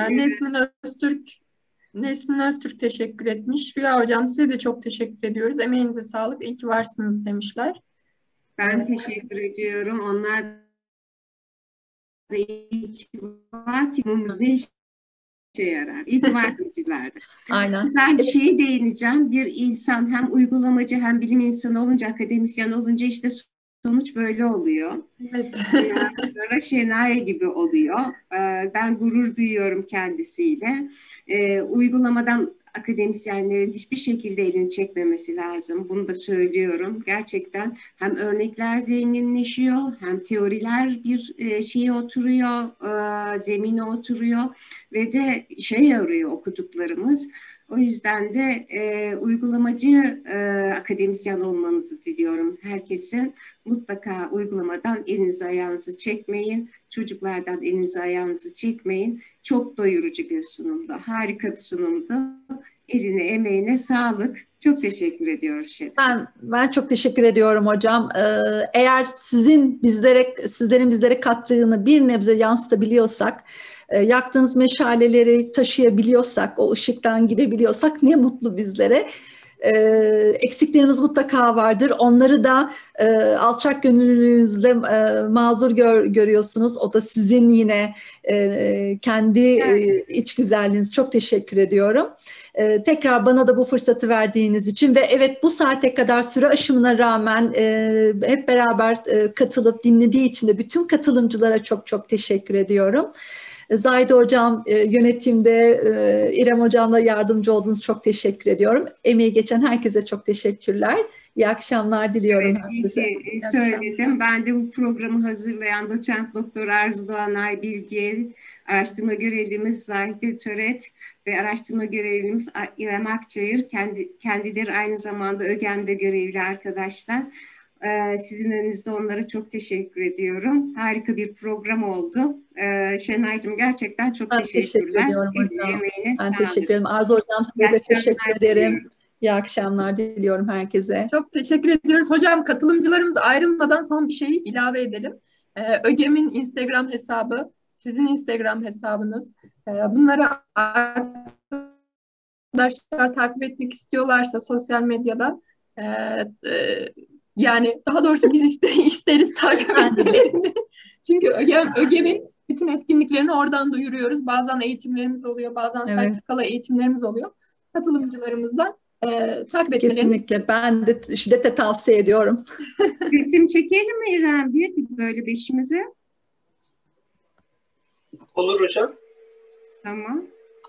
Nesmin Öztürk teşekkür etmiş. Rüya hocam, size de çok teşekkür ediyoruz. Emeğinize sağlık, iyi ki varsınız demişler. Ben teşekkür ediyorum. Onlar da iyi ki var ki ne işe yarar. İyi ki var sizlerde. Aynen. Ben bir şeye değineceğim. Bir insan hem uygulamacı hem bilim insanı olunca, akademisyen olunca işte sonuç böyle oluyor. Evet. Sonra Şenay gibi oluyor. Ben gurur duyuyorum kendisiyle. Uygulamadan akademisyenlerin hiçbir şekilde elini çekmemesi lazım. Bunu da söylüyorum. Gerçekten hem örnekler zenginleşiyor, hem teoriler bir şeye oturuyor, zemine oturuyor ve de işe yarıyor okuduklarımız. O yüzden de uygulamacı akademisyen olmanızı diliyorum herkesin. Mutlaka uygulamadan elinizi ayağınızı çekmeyin. Çocuklardan elinizi ayağınızı çekmeyin. Çok doyurucu bir sunumdu. Harika bir sunumdu. Eline, emeğine sağlık. Çok teşekkür ediyoruz şefim. Ben çok teşekkür ediyorum hocam. Eğer sizlerin bizlere kattığını bir nebze yansıtabiliyorsak, yaktığınız meşaleleri taşıyabiliyorsak, o ışıktan gidebiliyorsak ne mutlu bizlere. eksiklerimiz mutlaka vardır. Onları da alçak gönüllülüğünüzle mazur görüyorsunuz. O da sizin yine kendi iç güzelliğiniz. Çok teşekkür ediyorum. Tekrar bana da bu fırsatı verdiğiniz için ve evet bu saate kadar süre aşımına rağmen hep beraber katılıp dinlediği için de bütün katılımcılara çok çok teşekkür ediyorum. Zahide Hocam yönetimde, İrem Hocam'la yardımcı olduğunuz çok teşekkür ediyorum. Emeği geçen herkese çok teşekkürler. İyi akşamlar diliyorum herkese. İyi ki söyledim. Ben de bu programı hazırlayan doçent doktor Arzu Doğanay Bilge, araştırma görevlimiz Zahide Töret ve araştırma görevlimiz İrem Akçayır, kendileri aynı zamanda ÖGEM'de görevli arkadaşlar. Sizin önünüzde onlara çok teşekkür ediyorum. Harika bir program oldu. Şenay'cığım gerçekten çok teşekkürler. Teşekkür ediyorum hocam. Ben teşekkür ederim. Arzu Hocam size de teşekkür ederim. İyi akşamlar diliyorum herkese. Çok teşekkür ediyoruz. Hocam katılımcılarımız ayrılmadan son bir şeyi ilave edelim. ÖGEM'in Instagram hesabı, sizin Instagram hesabınız. Bunları arkadaşlar takip etmek istiyorlarsa sosyal medyadan yani daha doğrusu biz isteriz takip etmelerini. Çünkü ÖGEM'in bütün etkinliklerini oradan duyuruyoruz. Bazen eğitimlerimiz oluyor, bazen sertifikalı eğitimlerimiz oluyor. Katılımcılarımızdan takip etmelerini kesinlikle. Ben de şiddetle tavsiye ediyorum. Resim çekelim mi İrem bir böyle beşimize? Olur hocam. Tamam.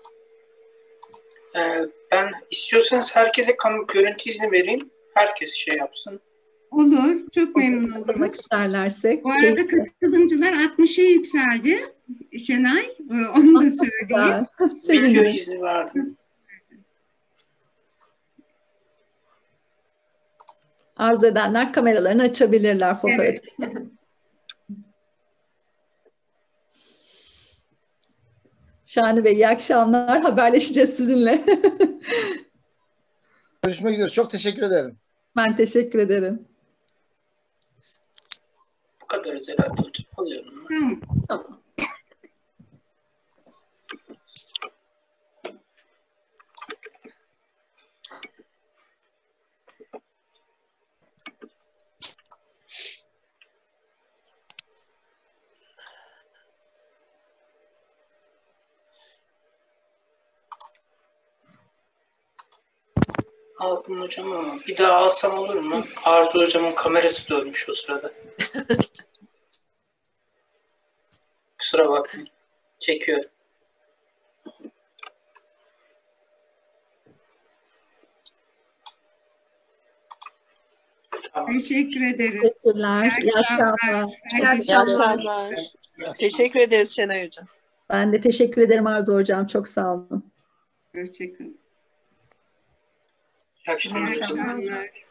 Ben istiyorsanız herkese görüntü izni vereyim. Herkes şey yapsın. Olur. Çok memnun olurum. İsterlerse. Bu arada katılımcılar 60'a yükseldi. Şenay, onu da söyleyeyim. Video izni verdim. Arzu edenler kameralarını açabilirler fotoğrafı. Evet. Şahane Bey, iyi akşamlar. Haberleşeceğiz sizinle. Görüşmek üzere. Çok teşekkür ederim. Ben teşekkür ederim. Bu kadar herhalde hocam. Alıyorum. Tamam. Tamam. Aldım hocam ama bir daha alsam olur mu? Arzu hocamın kamerası dönmüş o sırada. Kusura bakmayın. Çekiyorum. Tamam. Teşekkür ederiz. Teşekkürler. İyi akşamlar. İyi akşamlar. Teşekkür ederiz Şenay Hocam. Ben de teşekkür ederim Arzu Hocam. Çok sağ olun. Hoşçakalın. İyi akşamlar. İyi akşamlar.